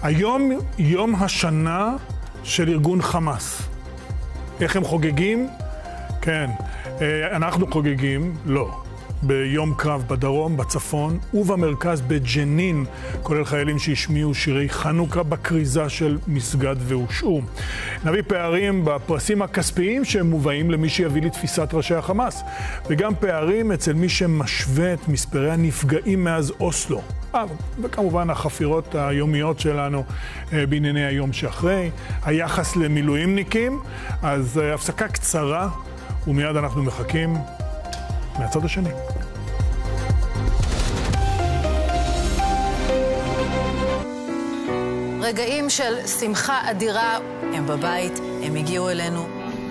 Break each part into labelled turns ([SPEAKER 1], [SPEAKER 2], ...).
[SPEAKER 1] היום יום השנה של ארגון חמאס. איך הם חוגגים? כן, אנחנו חוגגים, לא. ביום קרב בדרום, בצפון ובמרכז בג'נין, כולל חיילים שהשמיעו שירי חנוכה בקריזה של מסגד והושעו. נביא פערים בפרסים הכספיים שמובאים למי שיביא לתפיסת ראשי החמאס, וגם פערים אצל מי שמשווה את מספרי הנפגעים מאז אוסלו. וכמובן החפירות היומיות שלנו בענייני היום שאחרי, היחס למילואימניקים. אז הפסקה קצרה ומיד אנחנו מחכים מהצד השני.
[SPEAKER 2] רגעים של שמחה אדירה, הם בבית, הם הגיעו אלינו.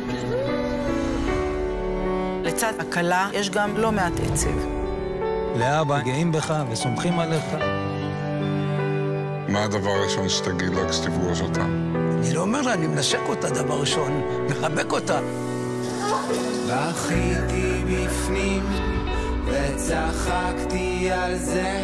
[SPEAKER 2] לצד הקלה יש גם לא מעט עצב.
[SPEAKER 3] לאבא, גאים בך וסומכים עליך.
[SPEAKER 4] מה הדבר הראשון שתגיד לה כשתפגוש אותה?
[SPEAKER 3] אני לא אומר לה, אני מנשק אותה דבר ראשון, מחבק אותה.
[SPEAKER 5] בכיתי בפנים וצחקתי על זה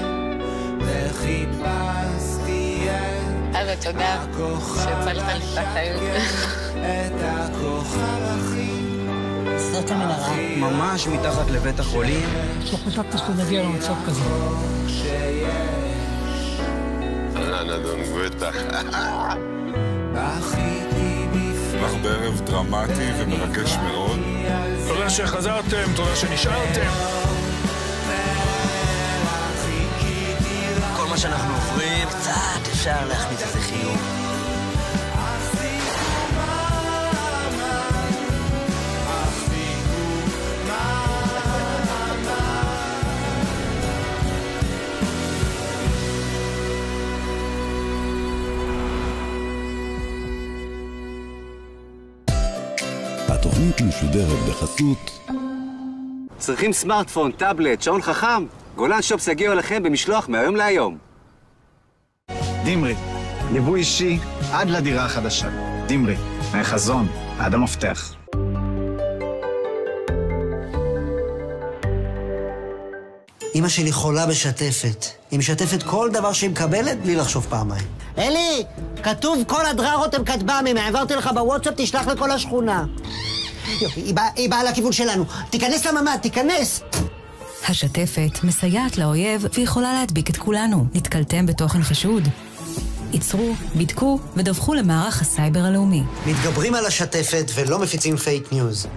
[SPEAKER 5] וחיפשתי את
[SPEAKER 6] תודה שהפלת לי את החיים.
[SPEAKER 5] את הכוכב הכי
[SPEAKER 6] זאת המנהרה.
[SPEAKER 3] ממש מתחת לבית החולים.
[SPEAKER 7] לא חשבתי שנגיע למצב כזה.
[SPEAKER 4] נדון בטח.
[SPEAKER 5] בכיתי בפנים
[SPEAKER 4] לך בערב דרמטי ומרגש מאוד.
[SPEAKER 1] תודה שחזרתם, תודה שנשארתם.
[SPEAKER 3] כל מה שאנחנו עוברים, קצת אפשר להכניס איזה חיוך.
[SPEAKER 8] התוכנית משודרת בחסות.
[SPEAKER 9] צריכים סמארטפון, טאבלט, שעון חכם? גולן שופס יגיעו אליכם במשלוח מהיום להיום.
[SPEAKER 10] דימרי, ליווי אישי עד לדירה החדשה. דימרי, מהחזון, עד המפתח.
[SPEAKER 11] אמא שלי חולה בשתפת. היא משתפת כל דבר שהיא מקבלת בלי לחשוב פעמיים. אלי, כתוב כל הדררות הם כתב"מים, העברתי לך בוואטסאפ, תשלח לכל השכונה. יופי, היא באה לכיוון שלנו. תיכנס לממ"ד, תיכנס.
[SPEAKER 12] השתפת מסייעת לאויב ויכולה להדביק את כולנו. נתקלתם בתוכן חשוד? ייצרו, בדקו ודווחו למערך הסייבר הלאומי.
[SPEAKER 11] מתגברים על השתפת ולא מפיצים פייק ניוז.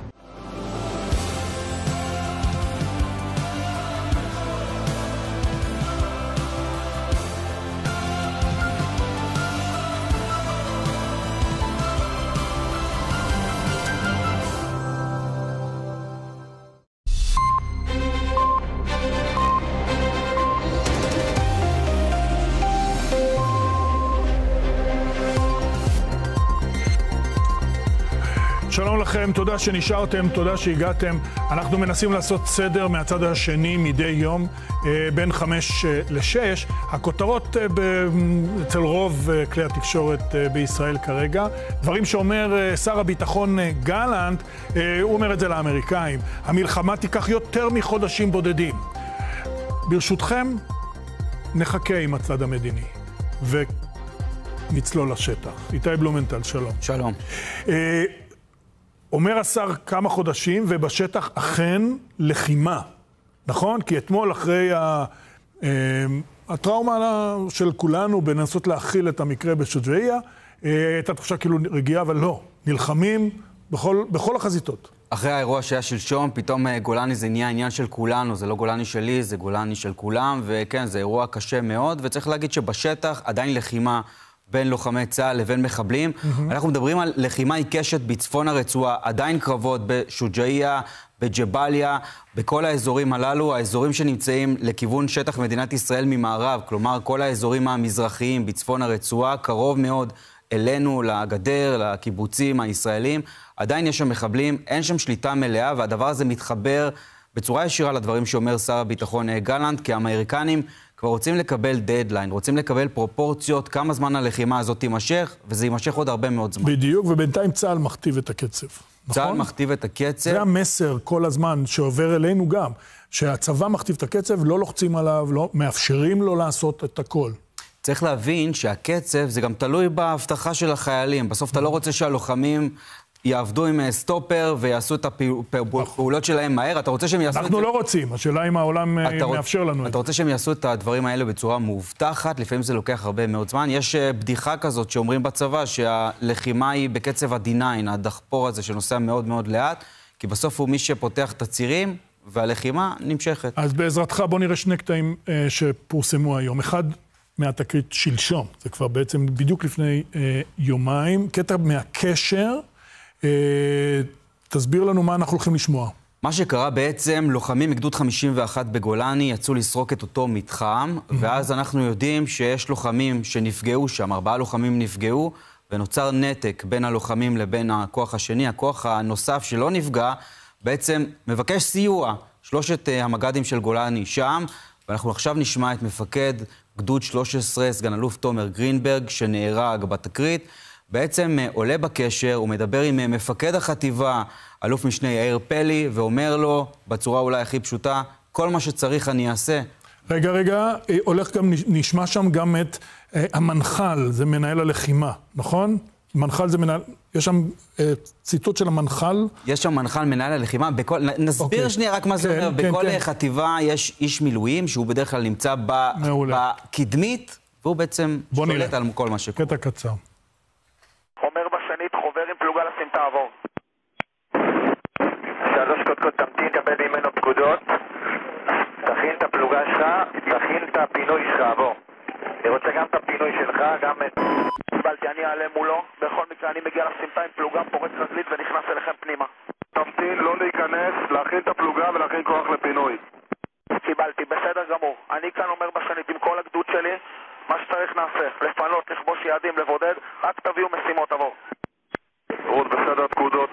[SPEAKER 1] שלום לכם, תודה שנשארתם, תודה שהגעתם. אנחנו מנסים לעשות סדר מהצד השני מדי יום בין 5 ל-6. הכותרות אצל רוב כלי התקשורת בישראל כרגע. דברים שאומר שר הביטחון גלנט, הוא אומר את זה לאמריקאים. המלחמה תיקח יותר מחודשים בודדים. ברשותכם, נחכה עם הצד המדיני ונצלול לשטח. איתי בלומנטל, שלום.
[SPEAKER 3] שלום.
[SPEAKER 1] אומר השר כמה חודשים, ובשטח אכן לחימה, נכון? כי אתמול אחרי הטראומה של כולנו בנסות להכיל את המקרה בשוג'איה, הייתה תחושה כאילו רגיעה, אבל לא, נלחמים בכל החזיתות.
[SPEAKER 13] אחרי האירוע שהיה שלשום, פתאום גולני זה נהיה עניין של כולנו, זה לא גולני שלי, זה גולני של כולם, וכן, זה אירוע קשה מאוד, וצריך להגיד שבשטח עדיין לחימה, בין לוחמי צה"ל לבין מחבלים. אנחנו מדברים על לחימה עיקשת בצפון הרצועה, עדיין קרבות בשוג'איה, בג'באליה, בכל האזורים הללו, האזורים שנמצאים לכיוון שטח מדינת ישראל ממערב, כלומר כל האזורים המזרחיים בצפון הרצועה, קרוב מאוד אלינו, לגדר, לקיבוצים הישראלים, עדיין יש שם מחבלים, אין שם שליטה מלאה, והדבר הזה מתחבר בצורה ישירה לדברים שאומר שר הביטחון גלנט, כי האמריקנים כבר רוצים לקבל דדליין, רוצים לקבל פרופורציות, כמה זמן הלחימה הזאת תימשך, וזה יימשך עוד הרבה מאוד זמן.
[SPEAKER 1] בדיוק, ובינתיים צה"ל מכתיב את הקצב.
[SPEAKER 13] צה"ל
[SPEAKER 1] נכון?
[SPEAKER 13] מכתיב את הקצב.
[SPEAKER 1] זה המסר כל הזמן שעובר אלינו גם, שהצבא מכתיב את הקצב, לא לוחצים עליו, לא מאפשרים לו לעשות את הכל.
[SPEAKER 13] צריך להבין שהקצב זה גם תלוי בהבטחה של החיילים. בסוף אתה לא רוצה שהלוחמים יעבדו עם סטופר ויעשו את הפעולות שלהם מהר. אתה רוצה שהם יעשו את זה...
[SPEAKER 1] אנחנו לא רוצים, השאלה אם העולם מאפשר לנו את זה.
[SPEAKER 13] אתה רוצה שהם יעשו את הדברים האלה בצורה מאובטחת, לפעמים זה לוקח הרבה מאוד זמן. יש בדיחה כזאת שאומרים בצבא שהלחימה היא בקצב ה-D9, הדחפור הזה שנוסע מאוד מאוד לאט, כי בסוף הוא מי שפותח את הצירים והלחימה נמשכת.
[SPEAKER 1] אז בעזרתך בוא נראה שני קטעים שפורסמו היום. אחד מהתקרית שלשום, זה כבר בעצם בדיוק לפני יומיים, קטע מהקשר, תסביר לנו מה אנחנו הולכים לשמוע.
[SPEAKER 13] מה שקרה בעצם, לוחמים מגדוד 51 בגולני יצאו לסרוק את אותו מתחם, ואז אנחנו יודעים שיש לוחמים שנפגעו שם, 4 לוחמים נפגעו, ונוצר נתק בין הלוחמים לבין הכוח השני. הכוח הנוסף שלא נפגע, בעצם מבקש סיוע. 3 המג"דים של גולני שם, ואנחנו עכשיו נשמע את מפקד גדוד 13, סגן אלוף תומר גרינברג, שנהרג בתקרית. בעצם עולה בקשר, הוא מדבר עם מפקד החטיבה, אלוף משנה יאיר פלי, ואומר לו, בצורה אולי הכי פשוטה, כל מה שצריך אני אעשה.
[SPEAKER 1] רגע, הולך גם, נשמע שם גם את המנחל, זה מנהל הלחימה, נכון? מנחל זה מנהל, יש שם ציטוט של המנחל?
[SPEAKER 13] יש שם מנחל מנהל הלחימה, נסביר שנייה רק מה זה אומר, בכל חטיבה יש איש מילואים, שהוא בדרך כלל נמצא בקדמית, והוא בעצם שולט על כל מה שקורה.
[SPEAKER 1] קטע קצר.
[SPEAKER 14] אומר בשנית, חובר עם פלוגה לשים תעבור. 3 קודקוד תמתין, קבל ממנו פקודות. תכין את הפלוגה שלך, תכין את הפינוי שלך, עבור. אני רוצה גם את הפינוי שלך, גם את... קיבלתי, אני אעלה מולו. בכל מקרה אני מגיע לסמטה עם פלוגה, פורץ רגלית ונכנס אליכם פנימה.
[SPEAKER 4] תמתין, לא להיכנס, להכין את הפלוגה ולהכין כוח לפינוי.
[SPEAKER 14] קיבלתי, בסדר גמור. אני כאן אומר בשנית עם כל הגדוד שלי, מה שצריך נעשה, לפנות, לכבוש יעדים, לבודד, רק תביאו משימות, עבור.
[SPEAKER 4] רות, בסדר, פקודות.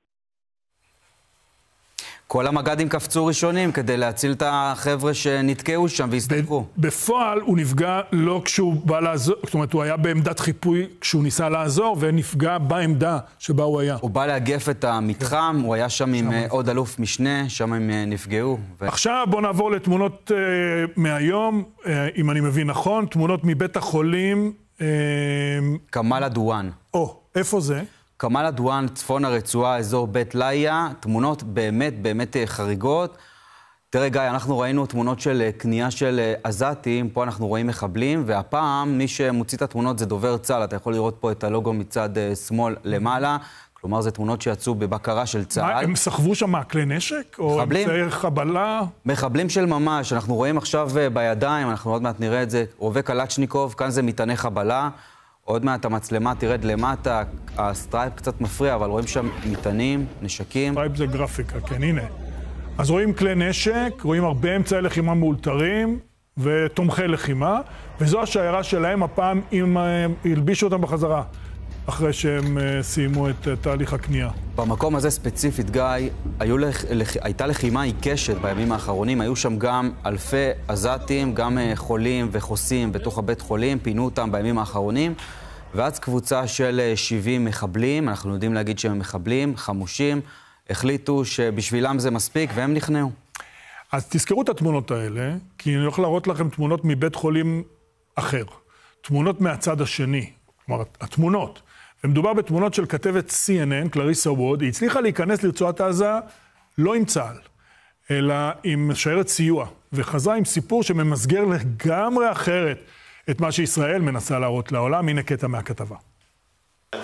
[SPEAKER 13] כל המג"דים קפצו ראשונים כדי להציל את החבר'ה שנתקעו שם והסתלקו.
[SPEAKER 1] בפועל הוא נפגע לא כשהוא בא לעזור, זאת אומרת הוא היה בעמדת חיפוי כשהוא ניסה לעזור ונפגע בעמדה שבה הוא היה.
[SPEAKER 13] הוא בא להגף את המתחם, הוא היה שם עם עוד אלוף משנה, שם הם נפגעו.
[SPEAKER 1] עכשיו בוא נעבור לתמונות מהיום, אם אני מבין נכון, תמונות מבית החולים...
[SPEAKER 13] כמאל עדואן.
[SPEAKER 1] איפה זה?
[SPEAKER 13] כמאל עדואן, צפון הרצועה, אזור בית ליה, תמונות באמת חריגות. תראה גיא, אנחנו ראינו תמונות של קנייה של עזתים, פה אנחנו רואים מחבלים, והפעם מי שמוציא את התמונות זה דובר צה"ל, אתה יכול לראות פה את הלוגו מצד שמאל למעלה, כלומר זה תמונות שיצאו בבקרה של צה"ל.
[SPEAKER 1] הם סחבו שם כלי נשק? או אמצעי חבלה?
[SPEAKER 13] מחבלים של ממש, אנחנו רואים עכשיו בידיים, אנחנו עוד מעט נראה את זה, רובה קלצ'ניקוב, כאן זה מטעני חבלה, עוד מעט המצלמה תרד למטה, הסטרייפ קצת מפריע, אבל רואים שם מטענים, נשקים.
[SPEAKER 1] סטרייפ זה גרפיקה, כן, הנה. אז רואים כלי נשק, רואים הרבה אמצעי לחימה מאולתרים ותומכי לחימה, וזו השיירה שלהם הפעם אם הלבישו אותם בחזרה, אחרי שהם סיימו את תהליך הקנייה.
[SPEAKER 13] במקום הזה ספציפית, גיא, הייתה לחימה עיקשת בימים האחרונים, היו שם גם אלפי עזתים, גם חולים וחוסים בתוך הבית חולים, פינו אותם בימים האחרונים, ואז קבוצה של 70 מחבלים, אנחנו יודעים להגיד שהם מחבלים, חמושים, החליטו שבשבילם זה מספיק והם נכנעו.
[SPEAKER 1] אז תזכרו את התמונות האלה, כי אני הולך להראות לכם תמונות מבית חולים אחר. תמונות מהצד השני, כלומר, התמונות. ומדובר בתמונות של כתבת CNN, קלריסה ווד, היא הצליחה להיכנס לרצועת עזה לא עם צה"ל, אלא עם שיירת סיוע, וחזרה עם סיפור שממסגר לגמרי אחרת את מה שישראל מנסה להראות לעולם. הנה קטע מהכתבה.
[SPEAKER 15] That's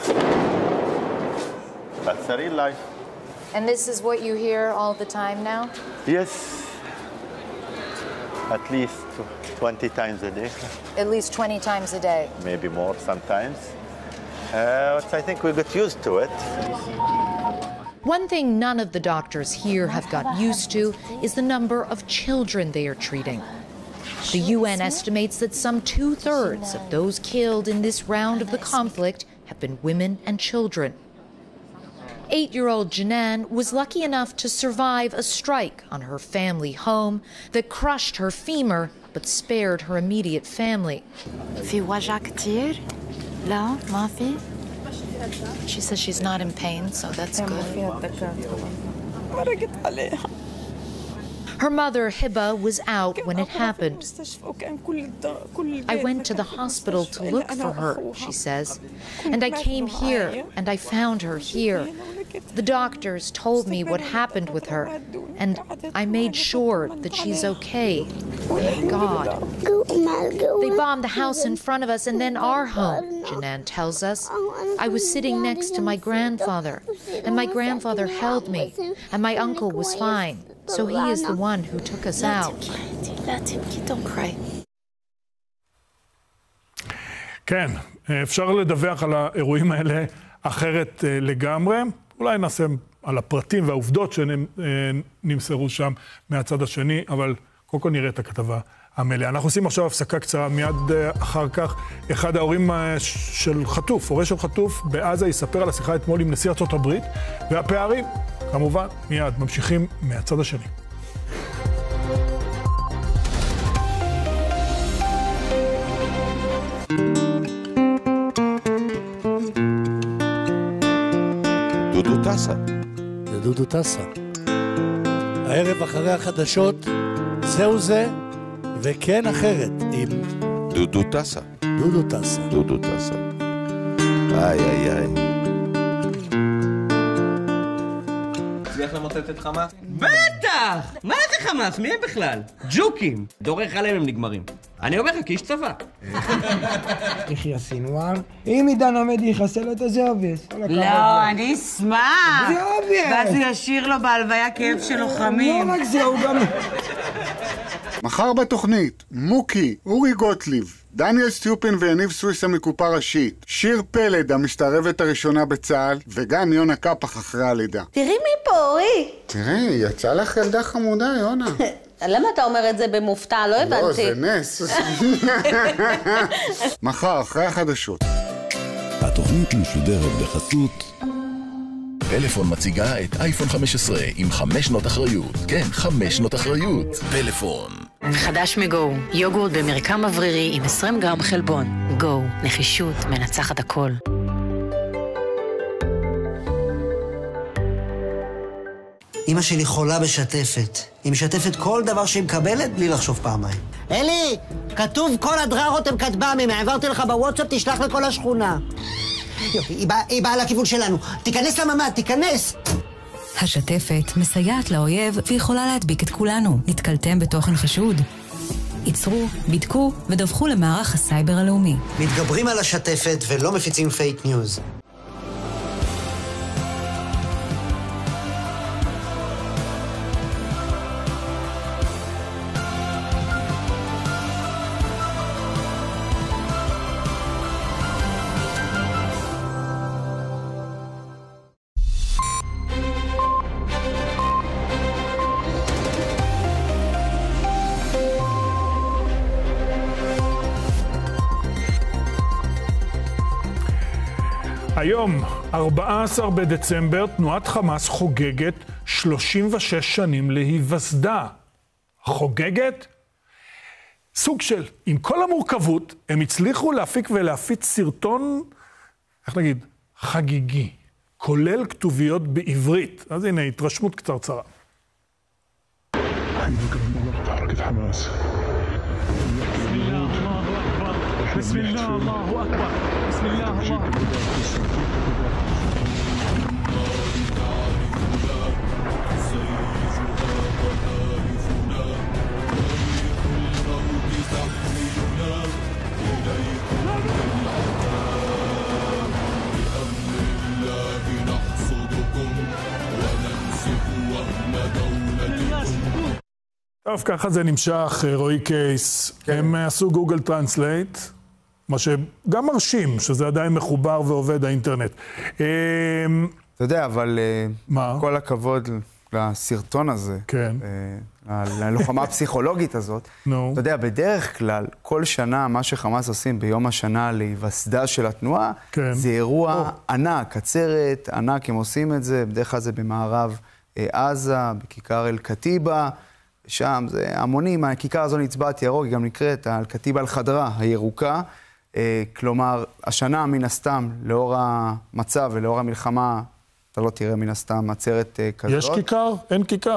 [SPEAKER 15] the real life.
[SPEAKER 16] And this is what you hear all the time now?
[SPEAKER 15] Yes. At least 20 times a day.
[SPEAKER 16] At least 20 times a day.
[SPEAKER 15] Maybe more sometimes. But I think we got used to it.
[SPEAKER 17] One thing none of the doctors here have got used to is the number of children they are treating. The UN estimates that some 2/3 of those killed in this round of the conflict have been women and children. 8-year-old Janan was lucky enough to survive a strike on her family home that crushed her femur but spared her immediate family.
[SPEAKER 2] She says she's not in pain, so that's good.
[SPEAKER 17] Her mother, Hiba, was out when it happened. I went to the hospital to look for her, she says, and I came here and I found her here. The doctors told me what happened with her, and I made sure that she's okay. Thank God. They bombed the house in front of us and then our home, Janan tells us. I was sitting next to my grandfather, and my grandfather held me, and my uncle was fine. So he is the one who took us out.
[SPEAKER 1] כן, אפשר לדווח על האירועים האלה אחרת לגמרי. אולי נעשה על הפרטים והעובדות שנמסרו שם מהצד השני, אבל קודם כל נראה את הכתבה המלאה. אנחנו עושים עכשיו הפסקה קצרה, מיד אחר כך אחד ההורים של חטוף, הורה של חטוף בעזה, יספר על השיחה אתמול עם נשיא ארצות הברית, והפערים, כמובן, מיד ממשיכים מהצד השני.
[SPEAKER 18] דודו טסה.
[SPEAKER 19] דודו טסה. הערב אחרי החדשות, זהו זה, וכן אחרת, עם...
[SPEAKER 18] דודו טסה.
[SPEAKER 19] דודו טסה.
[SPEAKER 18] דודו טסה. איי, איי, איי.
[SPEAKER 20] תצליח למוטט את חמאס? בטח! מה זה חמאס? מי הם בכלל? ג'וקים. דורך עליהם הם נגמרים. אני אומר לך, כאיש צבא.
[SPEAKER 21] יחיה סינואר, אם עידן עמדי יחסל אותו זה אובייס.
[SPEAKER 22] לא, אני אשמח.
[SPEAKER 21] זה אובייס.
[SPEAKER 22] ואז הוא ישיר לו בהלוויה כאב של לוחמים.
[SPEAKER 21] לא רק זה, הוא גם...
[SPEAKER 23] מחר בתוכנית, מוקי, אורי גוטליב, דניאל סטיופין ויניב סוויסה מקופה ראשית, שיר פלד, המשתערבת הראשונה בצה"ל, וגם יונה קפח אחרי הלידה.
[SPEAKER 22] תראי מי פה, אורי.
[SPEAKER 23] תראי, יצא לך ילדה חמודה, יונה.
[SPEAKER 22] למה אתה אומר את זה במופתע? לא הבנתי.
[SPEAKER 23] לא, זה נס. מחר, אחרי החדשות.
[SPEAKER 8] התוכנית משודרת בחסות.
[SPEAKER 24] פלאפון מציגה את אייפון 15 עם 5 שנות אחריות. כן, 5 שנות אחריות. פלאפון.
[SPEAKER 2] חדש מגו, יוגורט במרקם אוורירי עם 20 גרם חלבון. גו, נחישות מנצחת הכל.
[SPEAKER 11] אמא שלי חולה בשתפת. היא משתפת כל דבר שהיא מקבלת בלי לחשוב פעמיים. אלי, כתוב כל הדררות הם כטב"מים, העברתי לך בוואטסאפ, תשלח לכל השכונה. יופי, היא באה לכיוון שלנו. תיכנס לממ"ד, תיכנס!
[SPEAKER 12] השתפת מסייעת לאויב ויכולה להדביק את כולנו. נתקלתם בתוכן חשוד? ייצרו, בדקו ודווחו למערך הסייבר הלאומי.
[SPEAKER 11] מתגברים על השתפת ולא מפיצים פייק ניוז.
[SPEAKER 1] היום, 14 בדצמבר, תנועת חמאס חוגגת 36 שנים להיווסדה. חוגגת? סוג של, עם כל המורכבות, הם הצליחו להפיק ולהפיץ סרטון, איך נגיד, חגיגי, כולל כתוביות בעברית. אז הנה, התרשמות קצרצרה.
[SPEAKER 25] بسم الله الله أكبر بسم الله الله
[SPEAKER 1] טוב, ככה זה נמשך, רועי קייס. הם עשו גוגל טרנסלייט, מה שגם מרשים, שזה עדיין מחובר ועובד האינטרנט.
[SPEAKER 26] אתה יודע, אבל כל הכבוד לסרטון הזה, ללוחמה הפסיכולוגית הזאת, אתה יודע, בדרך כלל, כל שנה, מה שחמאס עושים ביום השנה להיווסדה של התנועה, זה אירוע ענק, עצרת ענק, הם עושים את זה, בדרך כלל זה במערב עזה, בכיכר אל-קטיבה, שם זה המונים, הכיכר הזו נצבעת ירוק, היא גם נקראת אל-קטיבה אל-חדרה, הירוקה. כלומר, השנה מן הסתם, לאור המצב ולאור המלחמה, אתה לא תראה מן הסתם עצרת כזאת.
[SPEAKER 1] יש כיכר? אין כיכר.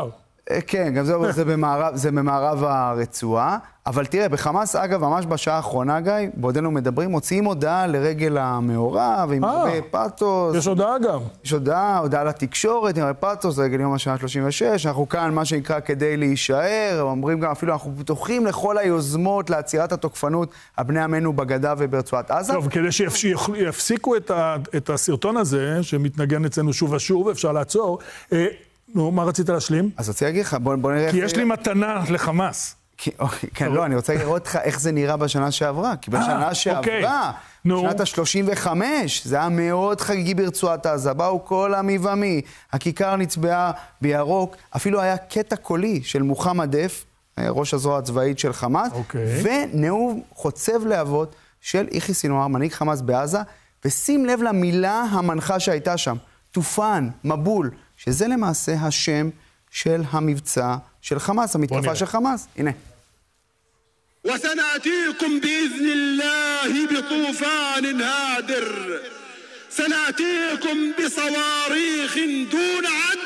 [SPEAKER 26] כן, גם זה במערב הרצועה. אבל תראה, בחמאס, אגב, ממש בשעה האחרונה, גיא, בעודנו מדברים, מוציאים הודעה לרגל המעורב, עם הרבה פאטוס.
[SPEAKER 1] יש הודעה גם.
[SPEAKER 26] יש הודעה לתקשורת, עם הרבה פאטוס, לרגל יום השנה 36. אנחנו כאן, מה שנקרא, כדי להישאר. אומרים גם, אפילו אנחנו פתוחים לכל היוזמות לעצירת התוקפנות על בני עמנו בגדה וברצועת עזה.
[SPEAKER 1] טוב, כדי שיפסיקו את הסרטון הזה, שמתנגן אצלנו שוב ושוב, אפשר לעצור. נו, מה רצית להשלים?
[SPEAKER 26] אז רציתי להגיד לך, בוא נראה...
[SPEAKER 1] כי יש לי מתנה לחמאס.
[SPEAKER 26] כן, לא, אני רוצה לראות לך איך זה נראה בשנה שעברה. כי בשנה שעברה, שנת ה-35, זה היה מאוד חגיגי ברצועת עזה. באו כל עמי ומי, הכיכר נצבעה בירוק, אפילו היה קטע קולי של מוחמד דף, ראש הזרוע הצבאית של חמאס, ונאום חוצב להבות של יחיא סינואר, מנהיג חמאס בעזה, ושים לב למילה המנחה שהייתה שם, תופן, מבול, שזה למעשה השם של המבצע של חמאס, המתקפה של חמאס. הנה.
[SPEAKER 3] وسنأتيكم بإذن الله بطوفان هادر سنأتيكم بصواريخ دون عد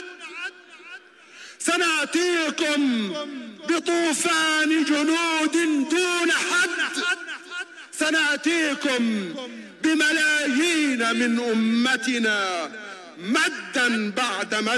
[SPEAKER 3] سنأتيكم بطوفان جنود دون حد سنأتيكم بملايين من أمتنا مدا بعد مد.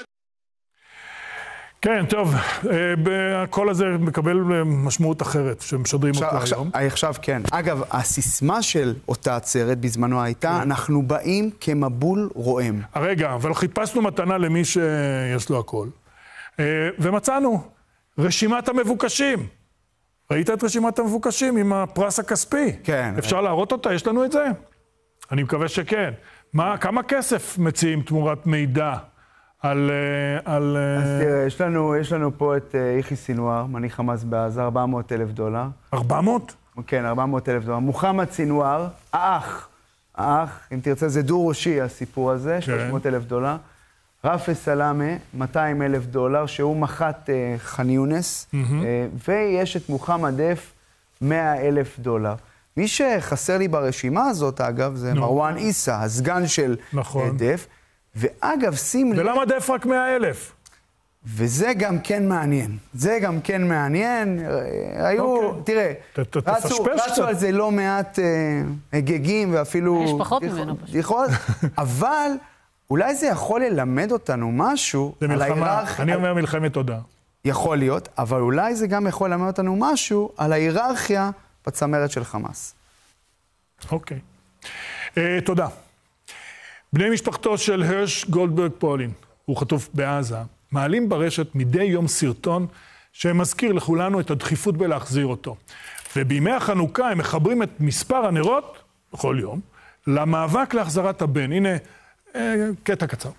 [SPEAKER 1] כן, טוב, הקול הזה מקבל משמעות אחרת, שמשדרים אותו היום.
[SPEAKER 26] עכשיו כן. אגב, הסיסמה של אותה עצרת בזמנו הייתה, אנחנו באים כמבול רועם.
[SPEAKER 1] רגע, אבל חיפשנו מתנה למי שיש לו הכל. ומצאנו, רשימת המבוקשים. ראית את רשימת המבוקשים עם הפרס הכספי?
[SPEAKER 26] כן.
[SPEAKER 1] אפשר להראות אותה? יש לנו את זה? אני מקווה שכן. כמה כסף מציעים תמורת מידע? אז
[SPEAKER 26] תראה, יש לנו פה את יחיא סינואר, מנהיג חמאס בעזה, $400,000.
[SPEAKER 1] 400?
[SPEAKER 26] כן, $400,000. מוחמד סינואר, האח, אם תרצה, זה דו ראשי הסיפור הזה, $300,000. רפי סלאמה, $200,000, שהוא מח"ט ח'אן יונס, ויש את מוחמד דף, $100,000. מי שחסר לי ברשימה הזאת, אגב, זה מרואן עיסא, הסגן של דף, ואגב, שים לב...
[SPEAKER 1] ולמה דף רק 100,000?
[SPEAKER 26] וזה גם כן מעניין. זה גם כן מעניין. היו, תראה, רצו על זה לא מעט הגגים ואפילו...
[SPEAKER 22] יש פחות ממנו פשוט.
[SPEAKER 26] אבל אולי זה יכול ללמד אותנו משהו על ההיררכיה.
[SPEAKER 1] אני אומר מלחמת תודה.
[SPEAKER 26] יכול להיות, אבל אולי זה גם יכול ללמד אותנו משהו על ההיררכיה בצמרת של חמאס.
[SPEAKER 1] אוקיי. תודה. בני משפחתו של הרש גולדברג פולין, הוא חטוף בעזה, מעלים ברשת מדי יום סרטון שמזכיר לכולנו את הדחיפות בלהחזיר אותו. ובימי החנוכה הם מחברים את מספר הנרות, בכל יום, למאבק להחזרת הבן. הנה, קטע קצר.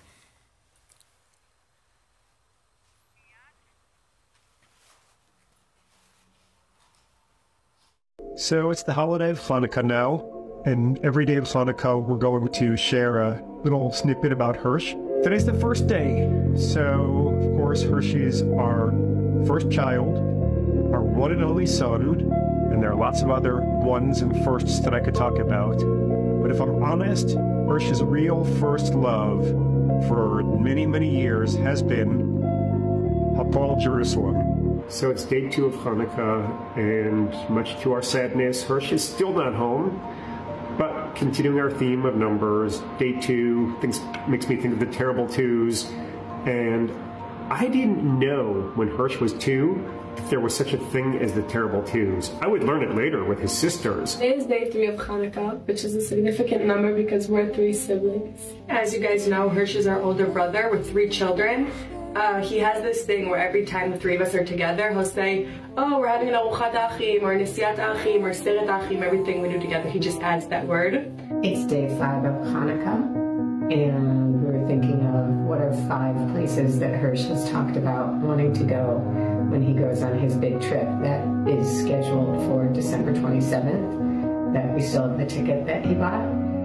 [SPEAKER 5] So it's the holiday of Hanukkah now. And every day of Hanukkah, we're going to share a little snippet about Hirsch. Today's the first day. So, of course, Hirsch is our first child, our one and only son, and there are lots of other ones and firsts that I could talk about. But if I'm honest, Hirsch's real first love for many, many years has been Hapal Jerusalem. So it's day 2 of Hanukkah, and much to our sadness, Hirsch is still not home. But continuing our theme of numbers, day 2 makes me think of the terrible twos. And I didn't know when Hirsch was 2 if there was such a thing as the terrible twos. I would learn it later with his sisters.
[SPEAKER 6] Today is day 3 of Hanukkah, which is a significant number because we're 3 siblings. As you guys know, Hirsch is our older brother with 3 children. He has this thing where every time the 3 of us are together, he'll say, oh, we're having an Aruchat Achim, or Nesiat Achim, or Seret Achim, everything we do together. He just adds that word.
[SPEAKER 7] It's day 5 of Hanukkah, and we were thinking of what are 5 places that Hirsch has talked about wanting to go when he goes on his big trip that is scheduled for December 27th, that we still have the ticket that he bought.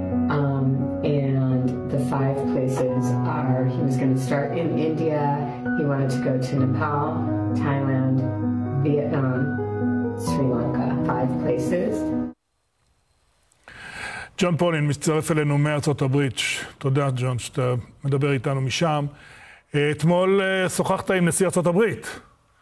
[SPEAKER 7] And the 5 places are, he was going to start in India, he wanted to go to Nepal, Thailand, Vietnam, Sri Lanka, 5 places.
[SPEAKER 1] ג'ון פולין מצטרף אלינו מארצות הברית. תודה, ג'ון, שאתה מדבר איתנו משם. אתמול שוחחת עם נשיא ארצות הברית.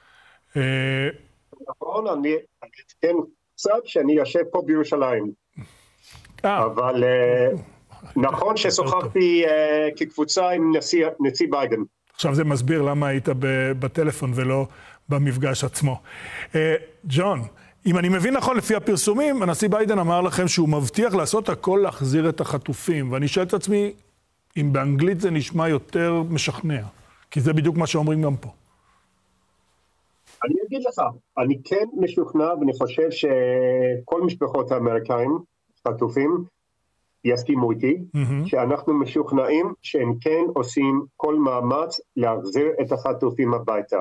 [SPEAKER 4] נכון, אני אתן קצת שאני יושב פה בירושלים. אבל נכון ששוחחתי כקבוצה עם נשיא ביידן.
[SPEAKER 1] עכשיו זה מסביר למה היית בטלפון ולא במפגש עצמו. ג'ון, אם אני מבין נכון לפי הפרסומים, הנשיא ביידן אמר לכם שהוא מבטיח לעשות הכל להחזיר את החטופים, ואני שואל את עצמי אם באנגלית זה נשמע יותר משכנע, כי זה בדיוק מה שאומרים גם פה.
[SPEAKER 4] אני אגיד לך, אני כן משוכנע, ואני חושב שכל משפחות האמריקאים, חטופים, יסכימו איתי, שאנחנו משוכנעים שהם כן עושים כל מאמץ להחזיר את החטופים הביתה.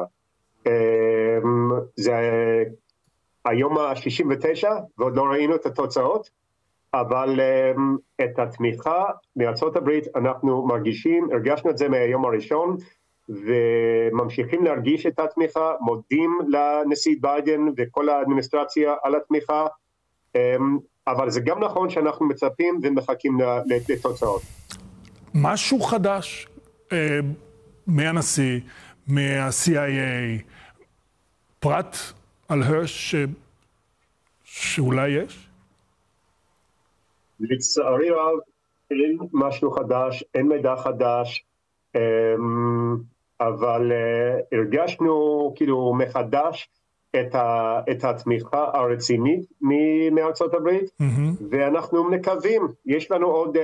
[SPEAKER 4] זה היום ה-69, ועוד לא ראינו את התוצאות, אבל את התמיכה מארצות הברית אנחנו מרגישים, הרגשנו את זה מהיום הראשון, וממשיכים להרגיש את התמיכה, מודים לנשיא ביידן וכל האדמיניסטרציה על התמיכה, אבל זה גם נכון שאנחנו מצפים ומחכים לתוצאות. משהו
[SPEAKER 1] חדש מהנשיא, מה-CIA, פרט על הרש שאולי יש?
[SPEAKER 4] לצערי רב, אין משהו חדש, אין מידע חדש, אבל הרגשנו כאילו מחדש את התמיכה הרצינית מארצות הברית, ואנחנו מקווים, יש לנו עוד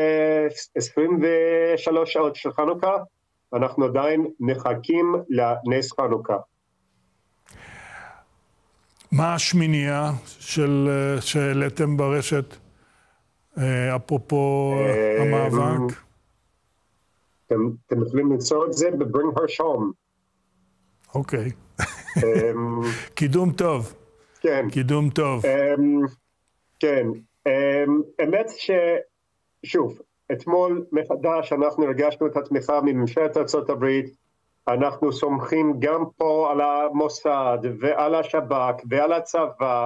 [SPEAKER 4] 23 שעות של חנוכה, אנחנו עדיין מחכים לנס חנוכה.
[SPEAKER 1] מה השמינייה שהעליתם ברשת, אפרופו המאבק?
[SPEAKER 4] אתם יכולים למצוא את זה ב-Bring Hirsch Home.
[SPEAKER 1] אוקיי. קידום טוב.
[SPEAKER 4] כן.
[SPEAKER 1] קידום טוב.
[SPEAKER 4] כן. האמת ששוב, אתמול מחדש אנחנו הרגשנו את התמיכה מממשלת ארצות הברית, אנחנו סומכים גם פה על המוסד ועל השב"כ ועל הצבא.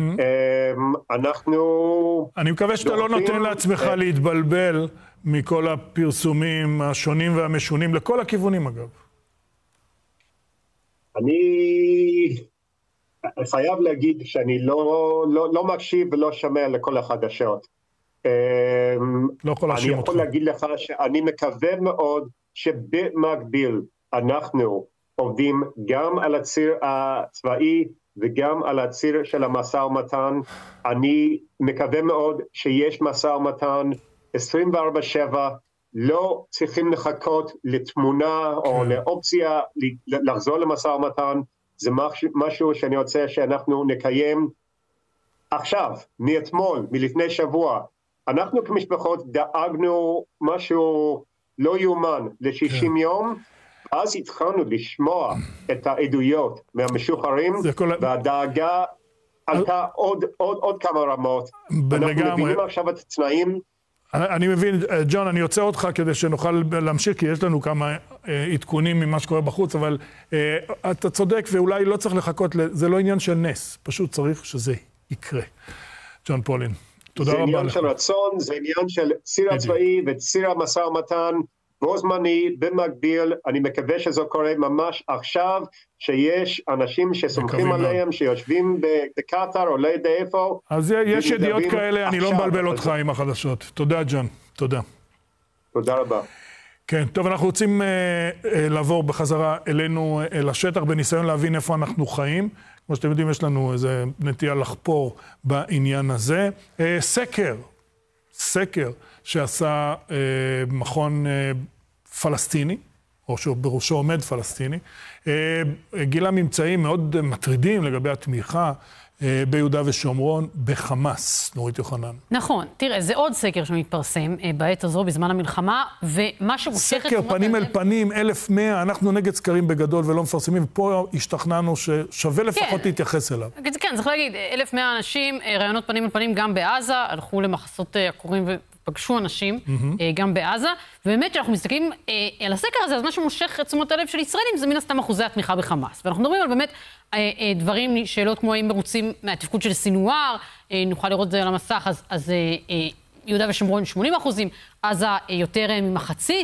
[SPEAKER 4] אנחנו...
[SPEAKER 1] אני מקווה שאתה לא נותן לעצמך להתבלבל מכל הפרסומים השונים והמשונים, לכל הכיוונים אגב.
[SPEAKER 4] אני חייב להגיד שאני לא מקשיב ולא שומע לכל החדשות.
[SPEAKER 1] לא יכול להאשים אותך.
[SPEAKER 4] אני יכול להגיד לך שאני מקווה מאוד שבמקביל אנחנו עובדים גם על הציר הצבאי וגם על הציר של המשא ומתן. אני מקווה מאוד שיש משא ומתן 24/7, לא צריכים לחכות לתמונה או לאופציה לחזור למשא ומתן. זה משהו שאני רוצה שאנחנו נקיים עכשיו, מאתמול, מלפני שבוע. אנחנו כמשפחות דאגנו משהו לא יאומן ל-60 יום, אז התחלנו לשמוע את העדויות מהמשוחררים, והדאגה עלתה עוד כמה רמות. אנחנו מבינים עכשיו את התנאים.
[SPEAKER 1] אני מבין, ג'ון, אני יוצא אותך כדי שנוכל להמשיך, כי יש לנו כמה עדכונים ממה שקורה בחוץ, אבל אתה צודק, ואולי לא צריך לחכות, זה לא עניין של נס, פשוט צריך שזה יקרה. ג'ון פולין, תודה רבה לך.
[SPEAKER 4] זה עניין של רצון, זה עניין של ציר הצבאי וציר המשא ומתן, בו זמני, במקביל, אני מקווה שזה קורה ממש עכשיו, שיש אנשים שסומכים עליהם, שיושבים בקטר או לא יודע איפה.
[SPEAKER 1] אז יש ידיעות כאלה, אני לא מבלבל אותך עם החדשות. תודה, ג'ון. תודה.
[SPEAKER 4] תודה רבה.
[SPEAKER 1] כן, טוב, אנחנו רוצים לעבור בחזרה אלינו לשטח, בניסיון להבין איפה אנחנו חיים. כמו שאתם יודעים, יש לנו איזה נטייה לחפור בעניין הזה. סקר שעשה מכון פלסטיני, או שבראשו עומד פלסטיני, גילה ממצאים מאוד מטרידים לגבי התמיכה ביהודה ושומרון בחמאס. נורית יוחנן.
[SPEAKER 9] נכון, תראה, זה עוד סקר שמתפרסם בעת הזו בזמן המלחמה, ומה שמושך...
[SPEAKER 1] סקר פנים אל פנים, 1,100, אנחנו נגד סקרים בגדול ולא מפרסמים, ופה השתכנענו ששווה לפחות להתייחס אליו.
[SPEAKER 9] כן, צריך להגיד, 1,100 אנשים, רעיונות פנים אל פנים גם בעזה, הלכו למחסות עקורים ופגשו אנשים גם בעזה, ובאמת שאנחנו מסתכלים על הסקר הזה, אז מה שמושך את תשומת הלב של ישראלים זה מן הסתם אחוזי התמיכה בחמאס. ואנחנו מדברים על באמת דברים, שאלות כמו האם מרוצים מהתפקוד של סינואר, נוכל לראות את זה על המסך, אז יהודה ושומרון 80%, עזה יותר ממחצית,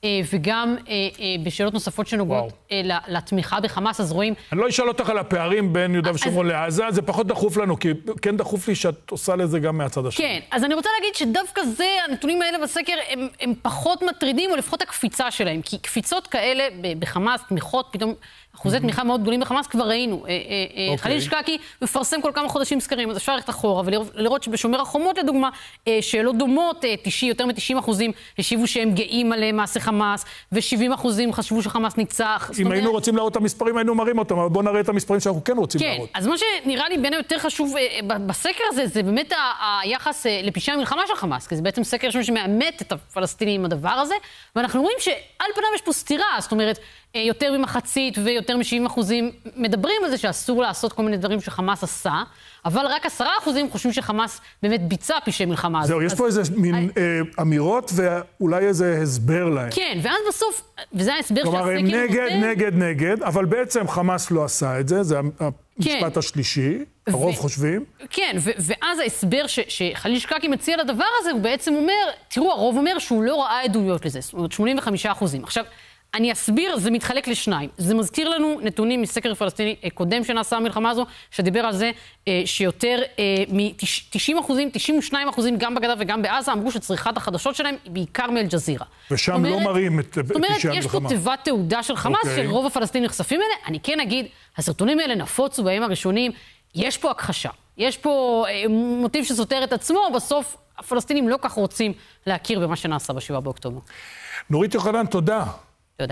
[SPEAKER 9] וגם בשאלות נוספות שנוגעות לתמיכה בחמאס, אז רואים...
[SPEAKER 1] אני לא אשאל אותך על הפערים בין יהודה ושומרון לעזה, זה פחות דחוף לנו, כי כן דחוף לי שאת עושה לזה גם מהצד השני.
[SPEAKER 9] כן, אז אני רוצה להגיד שדווקא זה, הנתונים האלה בסקר, הם פחות מטרידים, או לפחות הקפיצה שלהם, כי קפיצות כאלה בחמאס, תמיכות, פתאום אחוזי תמיכה מאוד גדולים בחמאס, כבר ראינו. חליל שקקי מפרסם כל כמה חודשים סקרים, אז אפשר ללכת אחורה ולראות שבשומר החומות, לדוגמה, שאלות דומות, יותר מ-90% השיבו שהם גאים על מעשה חמאס, ו-70% חשבו שחמאס ניצח.
[SPEAKER 1] אם היינו רוצים להראות את המספרים, היינו מראים אותם, אבל בואו נראה את המספרים שאנחנו כן רוצים להראות.
[SPEAKER 9] כן, אז מה שנראה לי בין היותר חשוב בסקר הזה, זה באמת היחס לפשעי המלחמה של חמאס, כי זה בעצם סקר שמאמת את הפלסטינים עם הדבר הזה, ואנחנו רואים שעל פניו יש פה סתירה, זאת אומרת, יותר ממחצית ויותר מ-70% מדברים על זה שאסור לעשות כל מיני דברים שחמאס עשה, אבל רק 10% חושבים שחמאס באמת ביצע פשעי מלחמה.
[SPEAKER 1] זהו, יש פה איזה מין אמירות ואולי איזה הסבר להם.
[SPEAKER 9] כן, ואז בסוף, וזה ההסבר שהסקר נותן...
[SPEAKER 1] כלומר, הם נגד, אבל בעצם חמאס לא עשה את זה, זה המשפט השלישי, הרוב חושבים.
[SPEAKER 9] כן, ואז ההסבר שחליל שקקי מציע לדבר הזה, הוא בעצם אומר, תראו, הרוב אומר שהוא לא ראה עדויות לזה, זאת אומרת, 85%. עכשיו, אני אסביר, זה מתחלק לשניים. זה מזכיר לנו נתונים מסקר פלסטיני קודם שנעשה המלחמה הזו, שדיבר על זה שיותר מ-90%, 92% גם בגדה וגם בעזה, אמרו שצריכת החדשות שלהם היא בעיקר מאל-ג'זירה.
[SPEAKER 1] ושם לא מראים את פשעי המלחמה.
[SPEAKER 9] זאת אומרת, יש פה תיבת תעודה של חמאס, שרוב הפלסטינים נחשפים אלה. אני כן אגיד, הסרטונים האלה נפוצו בימים הראשונים, יש פה הכחשה. יש פה מוטיב שסותר את עצמו, בסוף הפלסטינים לא כך רוצים להכיר במה שנעשה ב7 באוקטובר.
[SPEAKER 1] נורית יוחנן, תודה.
[SPEAKER 9] תודה.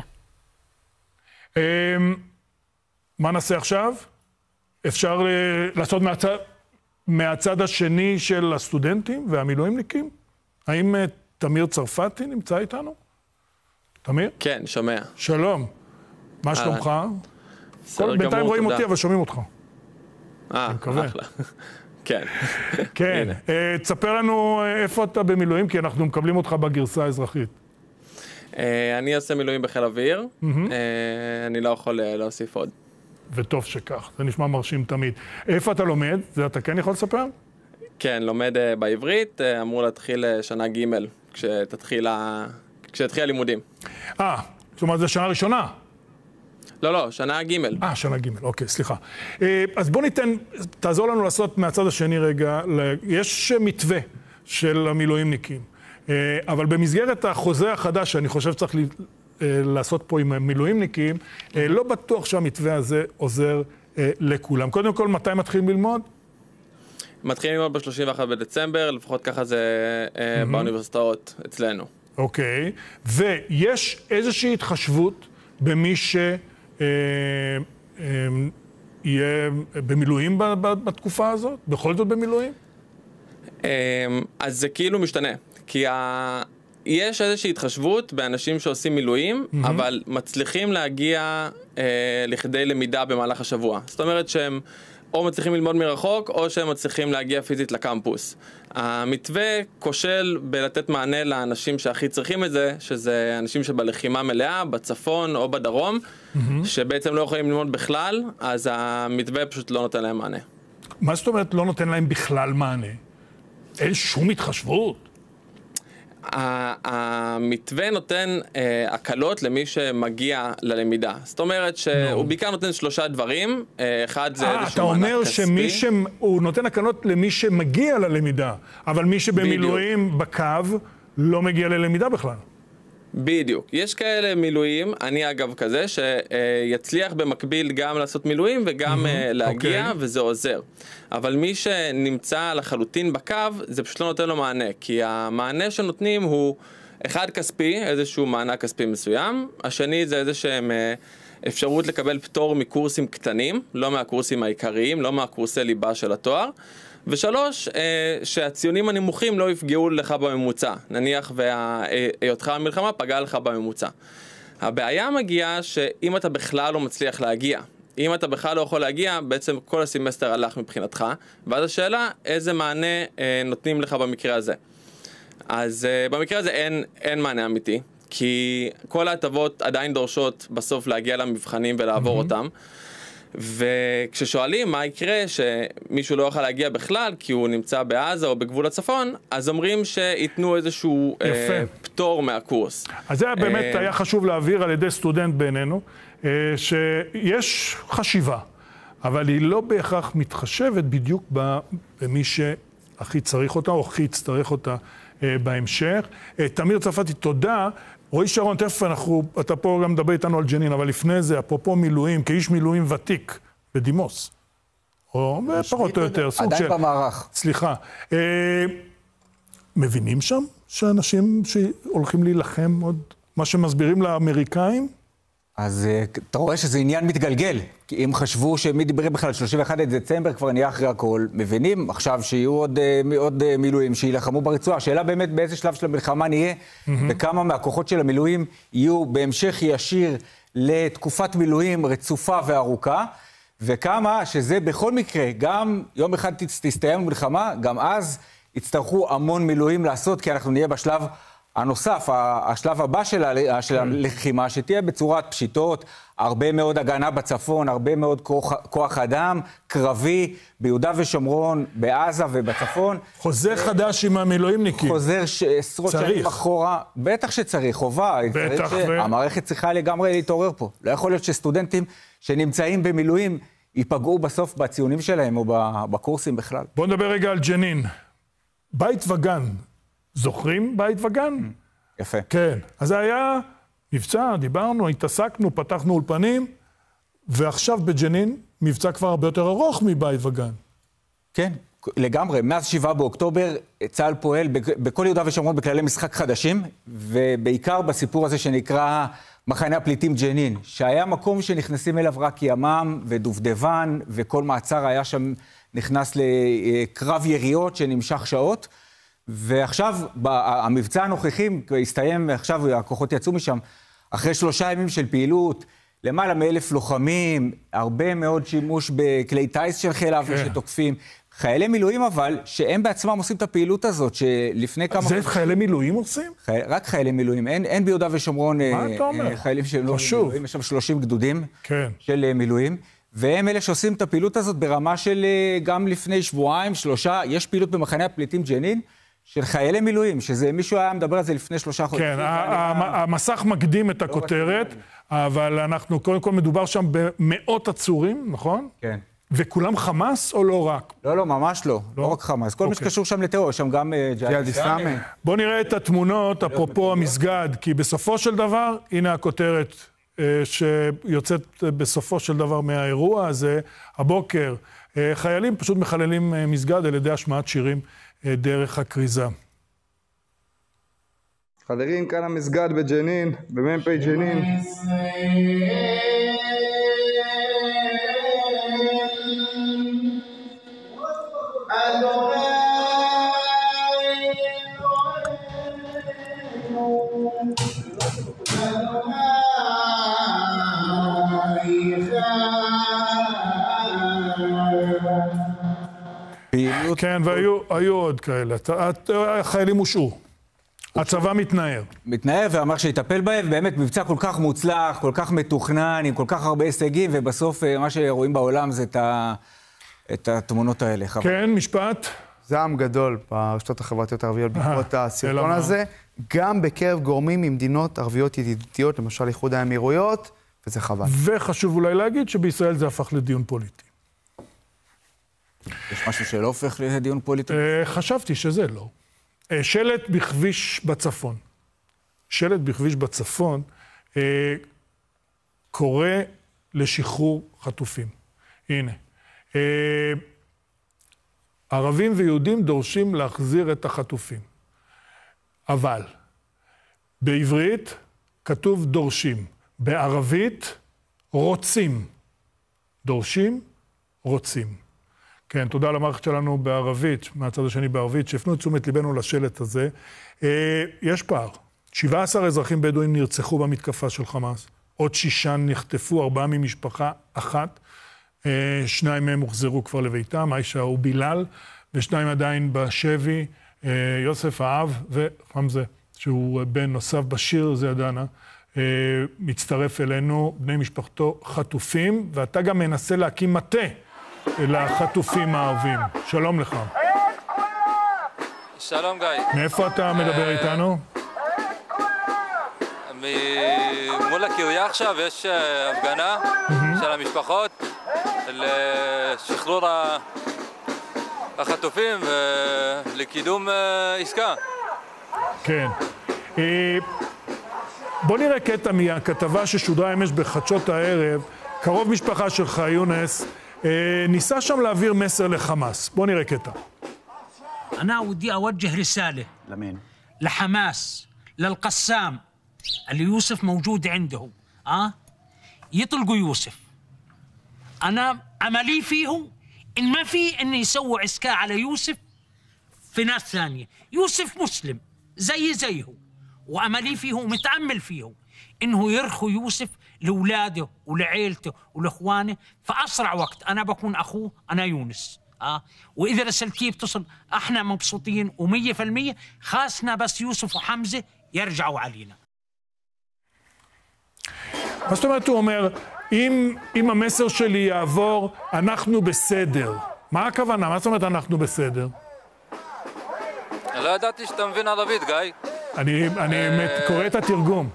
[SPEAKER 1] מה נעשה עכשיו? אפשר לעשות מהצד השני של הסטודנטים והמילואימניקים? האם תמיר צרפתי נמצא איתנו? תמיר?
[SPEAKER 10] כן, שומע.
[SPEAKER 1] שלום. מה שלומך? בינתיים רואים אותי, אבל שומעים אותך.
[SPEAKER 10] אחלה. כן.
[SPEAKER 1] כן. תספר לנו איפה אתה במילואים, כי אנחנו מקבלים אותך בגרסה האזרחית.
[SPEAKER 10] אני עושה מילואים בחיל אוויר, אני לא יכול להוסיף עוד.
[SPEAKER 1] וטוב שכך, זה נשמע מרשים תמיד. איפה אתה לומד? זה אתה כן יכול לספר?
[SPEAKER 10] כן, לומד בעברית, אמור להתחיל שנה ג' כשתתחיל הלימודים.
[SPEAKER 1] זאת אומרת, זה שנה ראשונה?
[SPEAKER 10] לא, שנה ג'.
[SPEAKER 1] שנה ג', אוקיי, סליחה. אז בוא תעזור לנו לעשות מהצד השני רגע, יש מתווה של המילואימניקים. אבל במסגרת החוזה החדש, שאני חושב שצריך לעשות פה עם מילואימניקים, לא בטוח שהמתווה הזה עוזר לכולם. קודם כל, מתי מתחילים ללמוד?
[SPEAKER 10] מתחילים ללמוד ב-31 בדצמבר, לפחות ככה זה באוניברסיטאות אצלנו.
[SPEAKER 1] אוקיי, ויש איזושהי התחשבות במי יהיה במילואים בתקופה הזאת? בכל זאת במילואים?
[SPEAKER 10] אז זה כאילו משתנה. כי יש איזושהי התחשבות באנשים שעושים מילואים, אבל מצליחים להגיע לכדי למידה במהלך השבוע. זאת אומרת שהם או מצליחים ללמוד מרחוק, או שהם מצליחים להגיע פיזית לקמפוס. המתווה כושל בלתת מענה לאנשים שהכי צריכים את זה, שזה אנשים שבלחימה מלאה, בצפון או בדרום, שבעצם לא יכולים ללמוד בכלל, אז המתווה פשוט לא נותן להם מענה.
[SPEAKER 1] מה זאת אומרת לא נותן להם בכלל מענה? אין שום התחשבות?
[SPEAKER 10] המתווה נותן הקלות למי שמגיע ללמידה. זאת אומרת שהוא בעיקר נותן 3 דברים. אחד זה איזשהו מענק כספי. אתה
[SPEAKER 1] אומר שהוא נותן הקלות למי שמגיע ללמידה, אבל מי שבמילואים בקו לא מגיע ללמידה בכלל.
[SPEAKER 10] בדיוק. יש כאלה מילואים, אני אגב כזה, שיצליח במקביל גם לעשות מילואים וגם להגיע, וזה עוזר. אבל מי שנמצא לחלוטין בקו, זה פשוט לא נותן לו מענה, כי המענה שנותנים הוא אחד כספי, איזשהו מענק כספי מסוים, השני זה איזשהם אפשרות לקבל פטור מקורסים קטנים, לא מהקורסים העיקריים, לא מהקורסי ליבה של התואר, ו3, שהציונים הנמוכים לא יפגעו לך בממוצע. נניח והיותך המלחמה פגע לך בממוצע. הבעיה מגיעה שאם אתה בכלל לא מצליח להגיע, אם אתה בכלל לא יכול להגיע, בעצם כל הסמסטר הלך מבחינתך, ואז השאלה, איזה מענה נותנים לך במקרה הזה. אז במקרה הזה אין מענה אמיתי, כי כל ההטבות עדיין דורשות בסוף להגיע למבחנים ולעבור אותם. וכששואלים מה יקרה שמישהו לא יוכל להגיע בכלל כי הוא נמצא בעזה או בגבול הצפון, אז אומרים שיתנו איזשהו פטור מהקורס.
[SPEAKER 1] אז זה באמת היה חשוב להעביר על ידי סטודנט בינינו, שיש חשיבה, אבל היא לא בהכרח מתחשבת בדיוק במי שהכי צריך אותה או הכי יצטרך אותה בהמשך. תמיר צרפתי, תודה. רועי שרון, תכף אתה פה גם מדבר איתנו על ג'נין, אבל לפני זה, אפרופו מילואים, כאיש מילואים ותיק בדימוס, או פחות או יותר, סוג של...
[SPEAKER 13] עדיין במערך.
[SPEAKER 1] סליחה. מבינים שם שאנשים שהולכים להילחם עוד מה שמסבירים לאמריקאים?
[SPEAKER 13] אז אתה רואה שזה עניין מתגלגל. כי אם חשבו שמי דיבר בכלל 31 דצמבר כבר נהיה אחרי הכל, מבינים עכשיו שיהיו עוד מילואים שילחמו ברצועה. השאלה באמת באיזה שלב של המלחמה נהיה, וכמה מהכוחות של המילואים יהיו בהמשך ישיר לתקופת מילואים רצופה וארוכה, וכמה שזה בכל מקרה, גם יום אחד תסתיים המלחמה, גם אז יצטרכו המון מילואים לעשות, כי אנחנו נהיה בשלב הנוסף, השלב הבא של הלחימה, שתהיה בצורת פשיטות, הרבה מאוד הגנה בצפון, הרבה מאוד כוח אדם, קרבי, ביהודה ושומרון, בעזה ובצפון.
[SPEAKER 1] חוזר חדש עם המילואימניקים.
[SPEAKER 13] חוזר עשרות שנים אחורה. בטח שצריך, חובה.
[SPEAKER 1] בטח.
[SPEAKER 13] המערכת צריכה לגמרי להתעורר פה. לא יכול להיות שסטודנטים שנמצאים במילואים ייפגעו בסוף בציונים שלהם או בקורסים בכלל.
[SPEAKER 1] בואו נדבר רגע על ג'נין. בית וגן. זוכרים בית וגן?
[SPEAKER 13] יפה.
[SPEAKER 1] כן. אז זה היה מבצע, דיברנו, התעסקנו, פתחנו אולפנים, ועכשיו בג'נין מבצע כבר הרבה יותר ארוך מבית וגן.
[SPEAKER 13] כן, לגמרי. מאז 7 באוקטובר צה"ל פועל בכל יהודה ושומרון בכללי משחק חדשים, ובעיקר בסיפור הזה שנקרא מחנה הפליטים ג'נין, שהיה מקום שנכנסים אליו רק ימ"מ ודובדבן, וכל מעצר היה שם נכנס לקרב יריות שנמשך שעות, ועכשיו, המבצע הנוכחי הסתיים, עכשיו הכוחות יצאו משם, אחרי 3 ימים של פעילות, למעלה מ1,000 לוחמים, הרבה מאוד שימוש בכלי טייס של חיל האוויר שתוקפים, חיילי מילואים אבל, שהם בעצמם עושים את הפעילות הזאת, שלפני כמה...
[SPEAKER 1] זה חיילי מילואים עושים?
[SPEAKER 13] רק חיילי מילואים, אין ביהודה ושומרון חיילים שהם לא מילואים, יש שם 30 גדודים של מילואים, והם אלה שעושים את הפעילות הזאת ברמה של גם לפני 2-3 שבועות, יש פעילות במחנה הפליטים ג'נין, של חיילי מילואים, שזה מישהו היה מדבר על זה לפני 3 חודשים.
[SPEAKER 1] כן, המסך מקדים את הכותרת, אבל אנחנו, קודם כל מדובר שם במאות עצורים, נכון?
[SPEAKER 13] כן.
[SPEAKER 1] וכולם חמאס או לא רק?
[SPEAKER 13] לא, ממש לא. לא רק חמאס. כל מי שקשור שם לטרור, יש שם גם ג'יהאד אסלאמי.
[SPEAKER 1] בואו נראה את התמונות, אפרופו המסגד, כי בסופו של דבר, הנה הכותרת שיוצאת בסופו של דבר מהאירוע הזה, הבוקר, חיילים פשוט מחללים מסגד על ידי השמעת שירים דרך הקריזה.
[SPEAKER 14] חברים, כאן המסגד בג'נין, במ"פ ג'נין.
[SPEAKER 1] כן, והיו עוד כאלה. החיילים הושעו. הצבא מתנער.
[SPEAKER 13] מתנער ואמר שיטפל בהם, באמת מבצע כל כך מוצלח, כל כך מתוכנן, עם כל כך הרבה הישגים, ובסוף מה שרואים בעולם זה את התמונות האלה.
[SPEAKER 1] כן, משפט.
[SPEAKER 26] זעם גדול ברשתות החברתיות הערביות בעקבות הסרטון הזה, גם בקרב גורמים ממדינות ערביות ידידותיות, למשל איחוד האמירויות, וזה חבל.
[SPEAKER 1] וחשוב אולי להגיד שבישראל זה הפך לדיון פוליטי.
[SPEAKER 13] יש משהו שלא הופך לדיון פוליטי?
[SPEAKER 1] חשבתי שזה לא. שלט בכביש בצפון. שלט בכביש בצפון קורא לשחרור חטופים. הנה. ערבים ויהודים דורשים להחזיר את החטופים. אבל בעברית כתוב דורשים. בערבית רוצים. דורשים, רוצים. כן, תודה למערכת שלנו בערבית, מהצד השני בערבית, שהפנו את תשומת ליבנו לשלט הזה. יש פער. 17 אזרחים בדואים נרצחו במתקפה של חמאס, עוד 6 נחטפו, 4 ממשפחה אחת, 2 מהם הוחזרו כבר לביתם, עיישה ובילal, ו2 עדיין בשבי, יוסף האב וחמזה, שהוא בן נוסף בשיר, זה ידענה, מצטרף אלינו, בני משפחתו חטופים, ואתה גם מנסה להקים מטה לחטופים הערבים. שלום לך.
[SPEAKER 15] שלום גיא.
[SPEAKER 1] מאיפה אתה מדבר איתנו?
[SPEAKER 15] מול הקריה עכשיו יש הפגנה של המשפחות לשחרור החטופים ולקידום עסקה.
[SPEAKER 1] כן. בוא נראה קטע מהכתבה ששודרה אמש בחדשות הערב. קרוב משפחה שלך, יונס, ניסה שם להעביר מסר לחמאס. בוא נראה קטע.
[SPEAKER 16] أنا ودي أوجه رسالة لمين؟ لحماس للقسام اللي يوسف موجود عنده يطلقوا يوسف. أنا عملي فيه إن ما في إن يسووا عسكاء على يوسف في ناس ثانية. يوسف مسلم زيه وعملي فيه ومتأمل فيه إنه يرخوا يوسف لأولاده ولعيلته ولإخوانه فأسرع وقت. أنا بكون أخوه، أنا يونس. وإذا رسالتي بتصل احنا مبسوطين و100%. خاصنا بس يوسف وحمزة يرجعوا علينا.
[SPEAKER 1] מה זאת אומרת הוא אומר, אם המסר שלי יעבור, אנחנו בסדר. מה הכוונה? מה זאת אומרת אנחנו בסדר?
[SPEAKER 15] לא ידעתי שאתה מבין ערבית, גיא.
[SPEAKER 1] אני קורא את התרגום.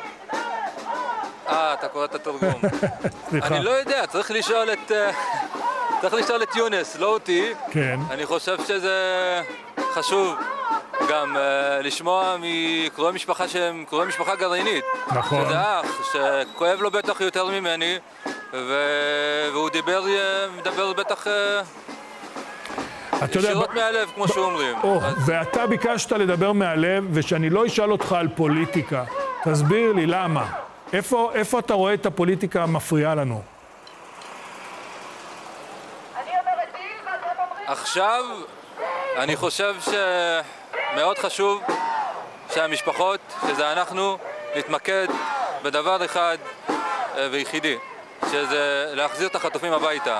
[SPEAKER 15] אתה קורא את התרגום. אני לא יודע, צריך לשאול את יונס, לא אותי.
[SPEAKER 1] כן.
[SPEAKER 15] אני חושב שזה חשוב גם לשמוע מקרובי משפחה שהם קרובי משפחה גרעינית.
[SPEAKER 1] נכון.
[SPEAKER 15] שזה אח שכואב לו בטח יותר ממני, והוא מדבר בטח ישירות מהלב, כמו שאומרים.
[SPEAKER 1] ואתה ביקשת לדבר מהלב, ושאני לא אשאל אותך על פוליטיקה. תסביר לי למה. איפה אתה רואה את הפוליטיקה המפריעה לנו?
[SPEAKER 15] עכשיו, אני חושב שמאוד חשוב שהמשפחות, שזה אנחנו, נתמקד בדבר אחד ויחידי, שזה להחזיר את החטופים הביתה.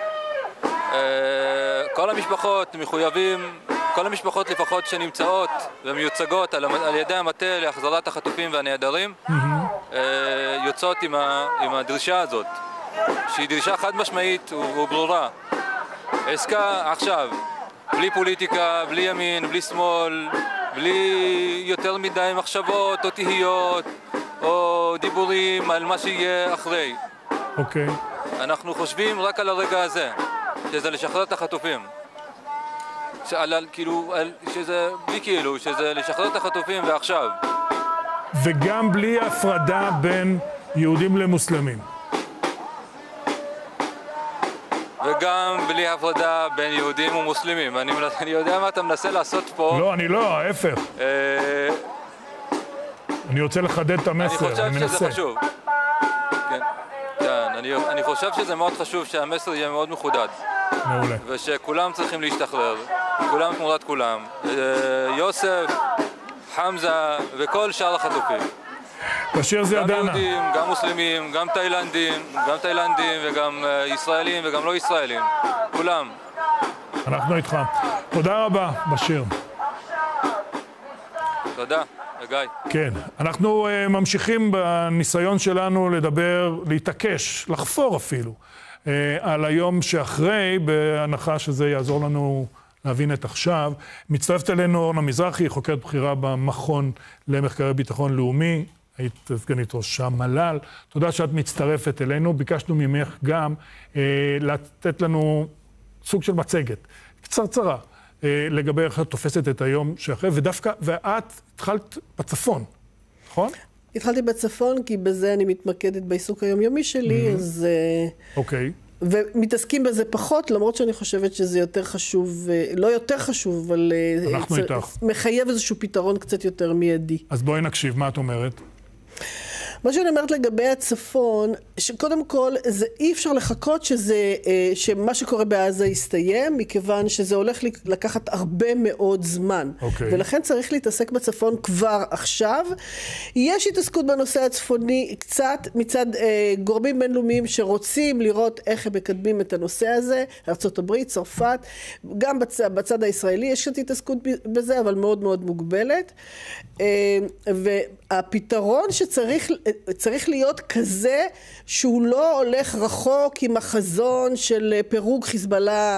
[SPEAKER 15] כל המשפחות מחויבים, כל המשפחות לפחות שנמצאות ומיוצגות על ידי המטה להחזרת החטופים והנעדרים, יוצאות עם הדרישה הזאת, שהיא דרישה חד משמעית וברורה. עסקה עכשיו, בלי פוליטיקה, בלי ימין, בלי שמאל, בלי יותר מדי מחשבות או תהיות או דיבורים על מה שיהיה אחרי.
[SPEAKER 1] אוקיי.
[SPEAKER 15] אנחנו חושבים רק על הרגע הזה, שזה לשחרר את החטופים. שזה לשחרר את החטופים ועכשיו.
[SPEAKER 1] וגם בלי הפרדה בין יהודים למוסלמים.
[SPEAKER 15] וגם בלי הפרדה בין יהודים ומוסלמים. אני יודע מה אתה מנסה לעשות פה.
[SPEAKER 1] לא, אני לא, ההפך. אני רוצה לחדד את המסר,
[SPEAKER 15] אני חושב שזה חשוב. כן, אני חושב שזה מאוד חשוב שהמסר יהיה מאוד מחודד.
[SPEAKER 1] מעולה.
[SPEAKER 15] ושכולם צריכים להשתחרר, כולם תמורת כולם. יוסף, חמזה וכל שאר החטופים.
[SPEAKER 1] בשיר זה ידענה.
[SPEAKER 15] גם יהודים, גם מוסלמים, גם תאילנדים וגם ישראלים וגם לא ישראלים. כולם.
[SPEAKER 1] אנחנו איתך. תודה רבה, בשיר.
[SPEAKER 15] תודה, גיא.
[SPEAKER 1] כן, אנחנו ממשיכים בניסיון שלנו לדבר, להתעקש, לחפור אפילו, על היום שאחרי, בהנחה שזה יעזור לנו להבין את עכשיו. מצטרפת אלינו אורנה מזרחי, חוקרת בכירה במכון למחקרי ביטחון לאומי. היית סגנית ראש המל"ל. תודה שאת מצטרפת אלינו. ביקשנו ממך גם לתת לנו סוג של מצגת, קצרצרה, לגבי איך את תופסת את היום שאחרי, ודווקא, ואת התחלת בצפון, נכון?
[SPEAKER 17] התחלתי בצפון, כי בזה אני מתמקדת בעיסוק היומיומי שלי, אז...
[SPEAKER 1] אוקיי.
[SPEAKER 17] ומתעסקים בזה פחות, למרות שאני חושבת שזה יותר חשוב, לא יותר חשוב, אבל...
[SPEAKER 1] אנחנו איתך.
[SPEAKER 17] מחייב איזשהו פתרון קצת יותר מיידי.
[SPEAKER 1] אז בואי נקשיב, מה את אומרת?
[SPEAKER 17] מה שאני אומרת לגבי הצפון, שקודם כל, אי אפשר לחכות שמה שקורה בעזה יסתיים, מכיוון שזה הולך לקחת הרבה מאוד זמן. ולכן צריך להתעסק בצפון כבר עכשיו. יש התעסקות בנושא הצפוני קצת מצד גורמים בינלאומיים שרוצים לראות איך הם מקדמים את הנושא הזה, ארצות הברית, צרפת, גם בצד הישראלי יש קצת התעסקות בזה, אבל מאוד מאוד מוגבלת. והפתרון שצריך צריך להיות כזה שהוא לא הולך רחוק עם החזון של פירוק חיזבאללה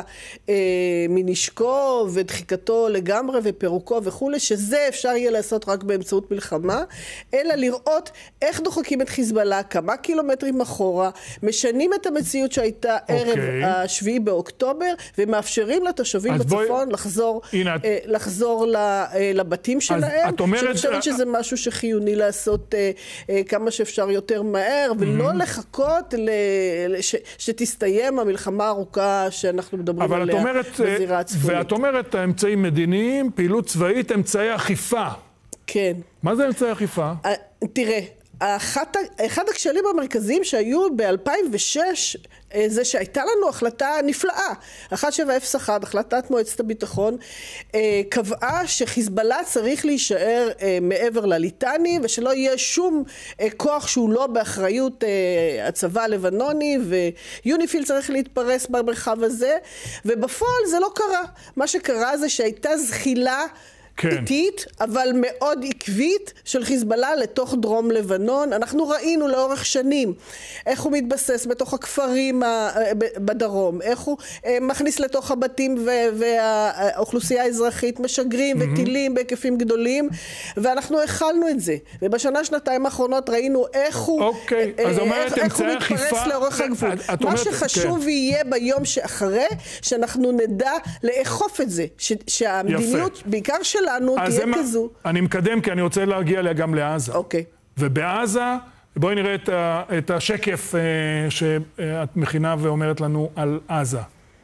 [SPEAKER 17] מנשקו ודחיקתו לגמרי ופירוקו וכו', שזה אפשר יהיה לעשות רק באמצעות מלחמה, אלא לראות איך דוחקים את חיזבאללה כמה קילומטרים אחורה, משנים את המציאות שהייתה ערב השביעי באוקטובר, ומאפשרים לתושבים בצפון לחזור לבתים שלהם. שאני חושבת שזה משהו שחיוני לעשות כמה שאפשר יותר מהר, ולא לחכות שתסתיים המלחמה הארוכה שאנחנו מדברים עליה בזירה הצפונית.
[SPEAKER 1] ואת אומרת, האמצעים מדיניים, פעילות צבאית, אמצעי אכיפה.
[SPEAKER 17] כן. מה זה
[SPEAKER 1] אמצעי אכיפה?
[SPEAKER 17] תראה, אחד הכשלים המרכזיים שהיו ב-2006 זה שהייתה לנו החלטה נפלאה, 1701, החלטת מועצת הביטחון, קבעה שחיזבאללה צריך להישאר מעבר לליטני, ושלא יהיה שום כוח שהוא לא באחריות הצבא הלבנוני, ויוניפיל צריך להתפרס במרחב הזה, ובפועל זה לא קרה. מה שקרה זה שהייתה זחילה איטית, אבל מאוד עקבית של חיזבאללה לתוך דרום לבנון. אנחנו ראינו לאורך שנים איך הוא מתבסס בתוך הכפרים בדרום, איך הוא מכניס לתוך הבתים והאוכלוסייה האזרחית משגרים וטילים בהיקפים גדולים, ואנחנו הכלנו את זה. ובשנה שנתיים האחרונות ראינו איך הוא מתפרס לאורך הגבול. מה שחשוב יהיה ביום שאחרי, שאנחנו נדע לאכוף את זה, שהמדיניות בעיקר של לנו תהיה כזו.
[SPEAKER 1] אני מקדם כי אני רוצה להגיע גם לעזה.
[SPEAKER 17] אוקיי.
[SPEAKER 1] ובעזה, בואי נראה את השקף שאת מכינה ואומרת לנו על עזה.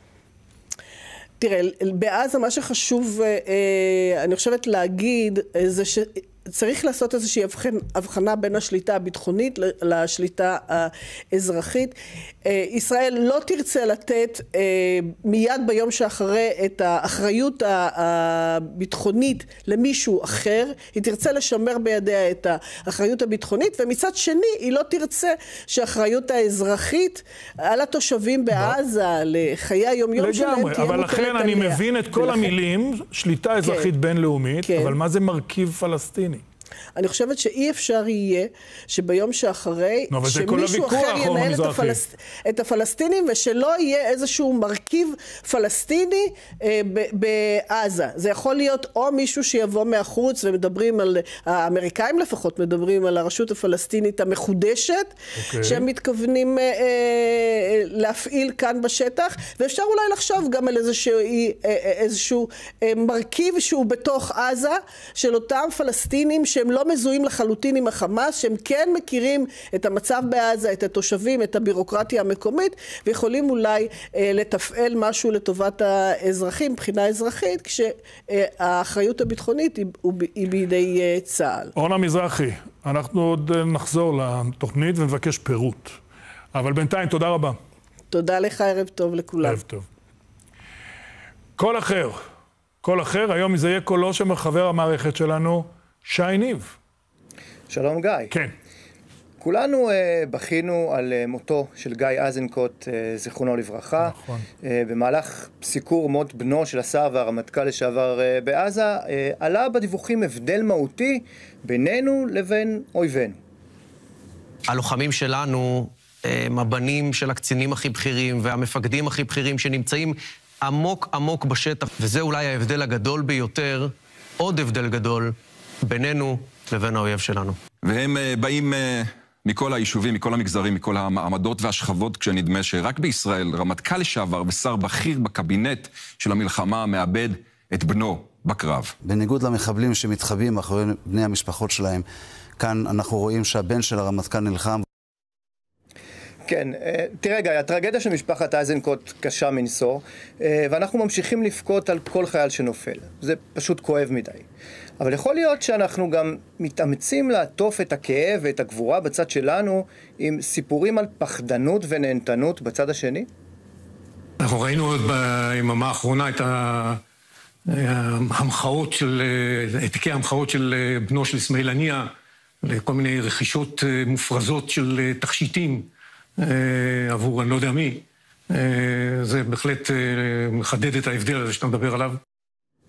[SPEAKER 17] תראה, בעזה מה שחשוב, אני חושבת להגיד, זה צריך לעשות איזושהי הבחנה בין השליטה הביטחונית לשליטה האזרחית. ישראל לא תרצה לתת מיד ביום שאחרי את האחריות הביטחונית למישהו אחר, היא תרצה לשמר בידיה את האחריות הביטחונית, ומצד שני היא לא תרצה שהאחריות האזרחית על התושבים בעזה לחיי היום-יום שלהם תהיה מוטלת עליה.
[SPEAKER 1] אבל לכן אני מבין את כל המילים, שליטה אזרחית בינלאומית, אבל מה זה מרכיב פלסטיני?
[SPEAKER 17] אני חושבת שאי אפשר יהיה שביום שאחרי שמישהו אחר ינהל את הפלסטינים, ושלא יהיה איזשהו מרכיב פלסטיני בעזה. זה יכול להיות או מישהו שיבוא מהחוץ, ומדברים על, האמריקאים לפחות מדברים על הרשות הפלסטינית המחודשת, שהם מתכוונים להפעיל כאן בשטח, ואפשר אולי לחשוב גם על איזשהו מרכיב שהוא בתוך עזה, של אותם פלסטינים שהם לא מזוהים לחלוטין עם החמאס, שהם כן מכירים את המצב בעזה, את התושבים, את הבירוקרטיה המקומית, ויכולים אולי לתפעל משהו לטובת האזרחים, מבחינה אזרחית, כשהאחריות הביטחונית היא בידי צה"ל.
[SPEAKER 1] אורנה מזרחי, אנחנו עוד נחזור לתוכנית ונבקש פירוט. אבל בינתיים, תודה רבה.
[SPEAKER 17] תודה לך, ערב טוב לכולם.
[SPEAKER 1] ערב טוב. קול אחר, היום זה יהיה קולו של חבר המערכת שלנו, שי ניב.
[SPEAKER 8] שלום גיא.
[SPEAKER 1] כן.
[SPEAKER 8] כולנו בכינו על מותו של גיא איזנקוט, זיכרונו לברכה.
[SPEAKER 1] נכון.
[SPEAKER 8] במהלך סיקור מות בנו של השר והרמטכ"ל לשעבר בעזה, עלה בדיווחים הבדל מהותי בינינו לבין אויבינו.
[SPEAKER 18] הלוחמים שלנו הם הבנים של הקצינים הכי בכירים והמפקדים הכי בכירים שנמצאים עמוק עמוק בשטח, וזה אולי ההבדל הגדול ביותר, עוד הבדל גדול, בינינו לבין האויב שלנו.
[SPEAKER 19] והם באים מכל היישובים, מכל המגזרים, מכל המעמדות והשכבות, כשנדמה שרק בישראל רמטכ"ל לשעבר ושר בכיר בקבינט של המלחמה מאבד את בנו בקרב.
[SPEAKER 20] בניגוד למחבלים שמתחבאים אחרי בני המשפחות שלהם, כאן אנחנו רואים שהבן של הרמטכ"ל נלחם.
[SPEAKER 8] כן, תראה גיא, הטרגדיה של משפחת איזנקוט קשה מנשוא, ואנחנו ממשיכים לבכות על כל חייל שנופל. זה פשוט כואב מדי. אבל יכול להיות שאנחנו גם מתאמצים לעטוף את הכאב ואת הגבורה בצד שלנו עם סיפורים על פחדנות ונהנתנות בצד השני?
[SPEAKER 21] אנחנו ראינו עוד ביממה האחרונה את ההמחאות של, העתקי ההמחאות של בנו של אסמאעיל הנייה, לכל מיני רכישות מופרזות של תכשיטים עבור אני לא יודע מי. זה בהחלט מחדד את ההבדל הזה שאתה מדבר עליו.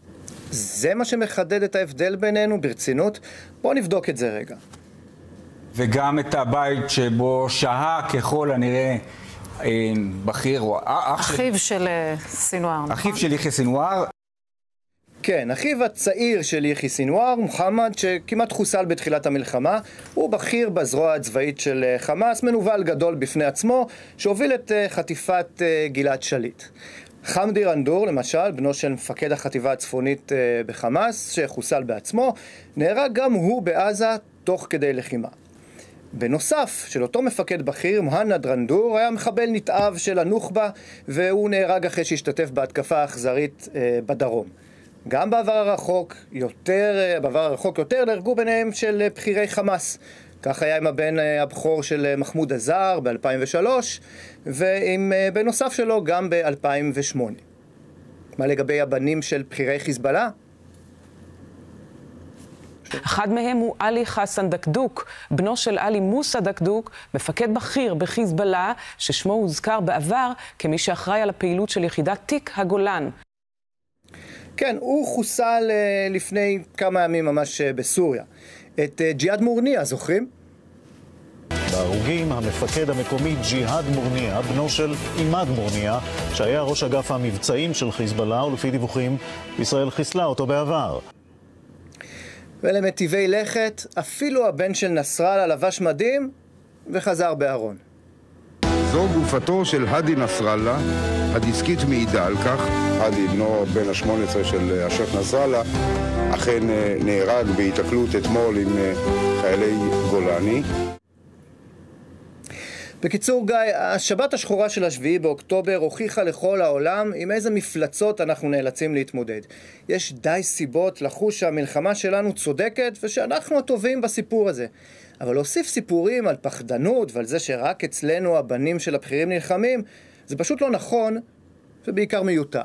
[SPEAKER 8] זה מה שמחדד את ההבדל בינינו ברצינות? בואו נבדוק את זה רגע.
[SPEAKER 13] וגם את הבית שבו שהה ככל הנראה בכיר, או
[SPEAKER 2] אחיו של סינואר.
[SPEAKER 13] אחיו של יחיא סינואר.
[SPEAKER 8] כן, אחיו הצעיר של יחיא סינואר, מוחמד, שכמעט חוסל בתחילת המלחמה, הוא בכיר בזרוע הצבאית של חמאס, מנוול גדול בפני עצמו, שהוביל את חטיפת גלעד שליט. חמדי רנדור, למשל, בנו של מפקד החטיבה הצפונית בחמאס, שחוסל בעצמו, נהרג גם הוא בעזה תוך כדי לחימה. בנוסף, של אותו מפקד בכיר, מוהנד רנדור, היה מחבל נתעב של הנוח'בה, והוא נהרג אחרי שהשתתף בהתקפה האכזרית בדרום. גם בעבר הרחוק יותר נהרגו ביניהם של בכירי חמאס. כך היה עם הבן הבכור של מחמוד עזר ב-2003, ועם בן נוסף שלו גם ב-2008. מה לגבי הבנים של בכירי חיזבאללה?
[SPEAKER 2] אחד מהם הוא עלי חסן דקדוק, בנו של עלי מוסא דקדוק, מפקד בכיר בחיזבאללה, ששמו הוזכר בעבר כמי שאחראי על הפעילות של יחידת תיק הגולן.
[SPEAKER 8] כן, הוא חוסל לפני כמה ימים ממש בסוריה. את ג'יהאד מורניה, זוכרים?
[SPEAKER 11] בהרוגים המפקד המקומי ג'יהאד מורניה, בנו של עימאד מורניה, שהיה ראש אגף המבצעים של חיזבאללה, ולפי דיווחים ישראל חיסלה אותו בעבר.
[SPEAKER 8] ולמטיבי לכת, אפילו הבן של נסראללה לבש מדים וחזר בארון.
[SPEAKER 12] זו גופתו של האדי נסראללה, הדיסקית מעידה על כך. האדי, בנו בן ה-18 של השייח נסראללה, אכן נהרג בהיתקלות אתמול עם חיילי גולני.
[SPEAKER 8] בקיצור, גיא, השבת השחורה של השביעי באוקטובר הוכיחה לכל העולם עם איזה מפלצות אנחנו נאלצים להתמודד. יש די סיבות לחוש שהמלחמה שלנו צודקת ושאנחנו הטובים בסיפור הזה. אבל להוסיף סיפורים על פחדנות ועל זה שרק אצלנו הבנים של הבכירים נלחמים, זה פשוט לא נכון ובעיקר מיותר.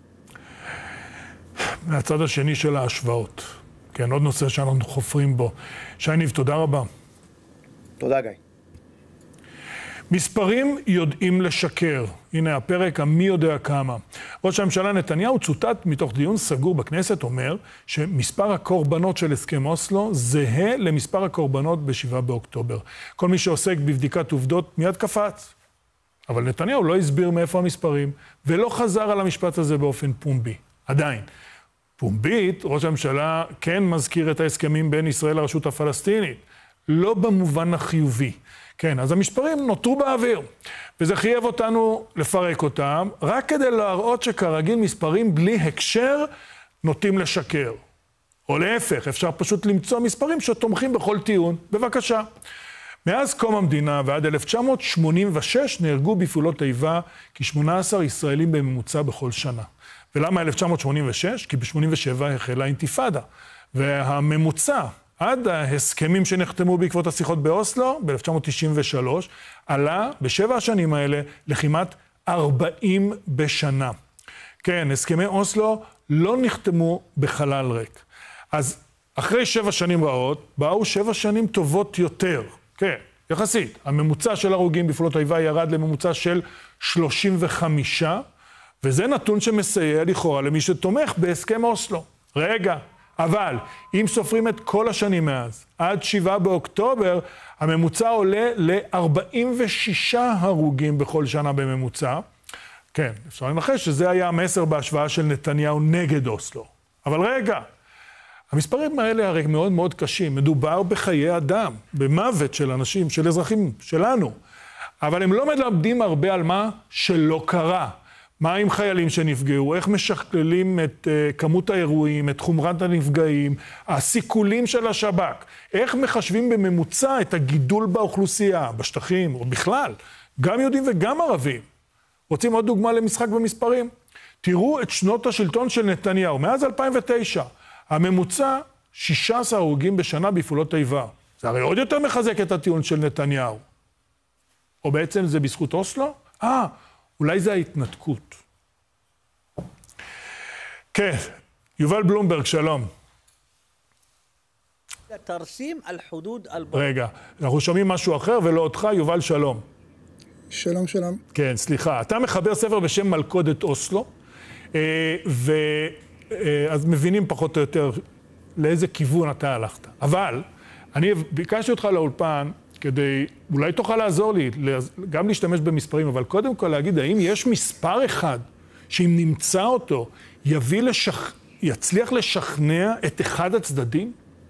[SPEAKER 1] מהצד השני של ההשוואות. כן, עוד נושא שאנחנו חופרים בו. שייניב, תודה רבה.
[SPEAKER 8] תודה, גיא.
[SPEAKER 1] מספרים יודעים לשקר. הנה הפרק המי יודע כמה. ראש הממשלה נתניהו צוטט מתוך דיון סגור בכנסת, אומר שמספר הקורבנות של הסכם אוסלו זהה למספר הקורבנות ב-7 באוקטובר. כל מי שעוסק בבדיקת עובדות מיד קפץ. אבל נתניהו לא הסביר מאיפה המספרים, ולא חזר על המשפט הזה באופן פומבי. עדיין. פומבית, ראש הממשלה כן מזכיר את ההסכמים בין ישראל לרשות הפלסטינית. לא במובן החיובי. כן, אז המספרים נותרו באוויר, וזה חייב אותנו לפרק אותם, רק כדי להראות שכרגיל מספרים בלי הקשר נוטים לשקר. או להפך, אפשר פשוט למצוא מספרים שתומכים בכל טיעון. בבקשה. מאז קום המדינה ועד 1986 נהרגו בפעולות איבה כ-18 ישראלים בממוצע בכל שנה. ולמה 1986? כי ב-87 החלה אינתיפאדה, והממוצע עד ההסכמים שנחתמו בעקבות השיחות באוסלו, ב-1993, עלה בשבע השנים האלה לכמעט 40 בשנה. כן, הסכמי אוסלו לא נחתמו בחלל ריק. אז אחרי 7 שנים רעות, באו 7 שנים טובות יותר. כן, יחסית. הממוצע של הרוגים בפעולות האיבה ירד לממוצע של 35, וזה נתון שמסייע לכאורה למי שתומך בהסכם אוסלו. רגע. אבל אם סופרים את כל השנים מאז, עד 7 באוקטובר, הממוצע עולה ל-46 הרוגים בכל שנה בממוצע. כן, אפשר לנחש שזה היה המסר בהשוואה של נתניהו נגד אוסלו. אבל רגע, המספרים האלה הרי מאוד מאוד קשים. מדובר בחיי אדם, במוות של אנשים, של אזרחים שלנו. אבל הם לא מלמדים הרבה על מה שלא קרה. מה עם חיילים שנפגעו, איך משקללים את כמות האירועים, את חומרת הנפגעים, הסיכולים של השב"כ, איך מחשבים בממוצע את הגידול באוכלוסייה, בשטחים, או בכלל, גם יהודים וגם ערבים. רוצים עוד דוגמה למשחק במספרים? תראו את שנות השלטון של נתניהו, מאז 2009, הממוצע 16 הרוגים בשנה בפעולות איבה. זה הרי עוד יותר מחזק את הטיעון של נתניהו. או בעצם זה בזכות אוסלו? אולי זה ההתנתקות. כן, יובל בלומברג, שלום. רגע, אנחנו שומעים משהו אחר ולא אותך, יובל, שלום.
[SPEAKER 23] שלום, שלום.
[SPEAKER 1] כן, סליחה. אתה מחבר ספר בשם מלכודת אוסלו, אז מבינים פחות או יותר לאיזה כיוון אתה הלכת. אבל אני ביקשתי אותך לאולפן כדי, אולי תוכל לעזור לי, גם להשתמש במספרים, אבל קודם כל להגיד, האם יש מספר אחד שאם נמצא אותו, יצליח לשכנע את אחד הצדדים?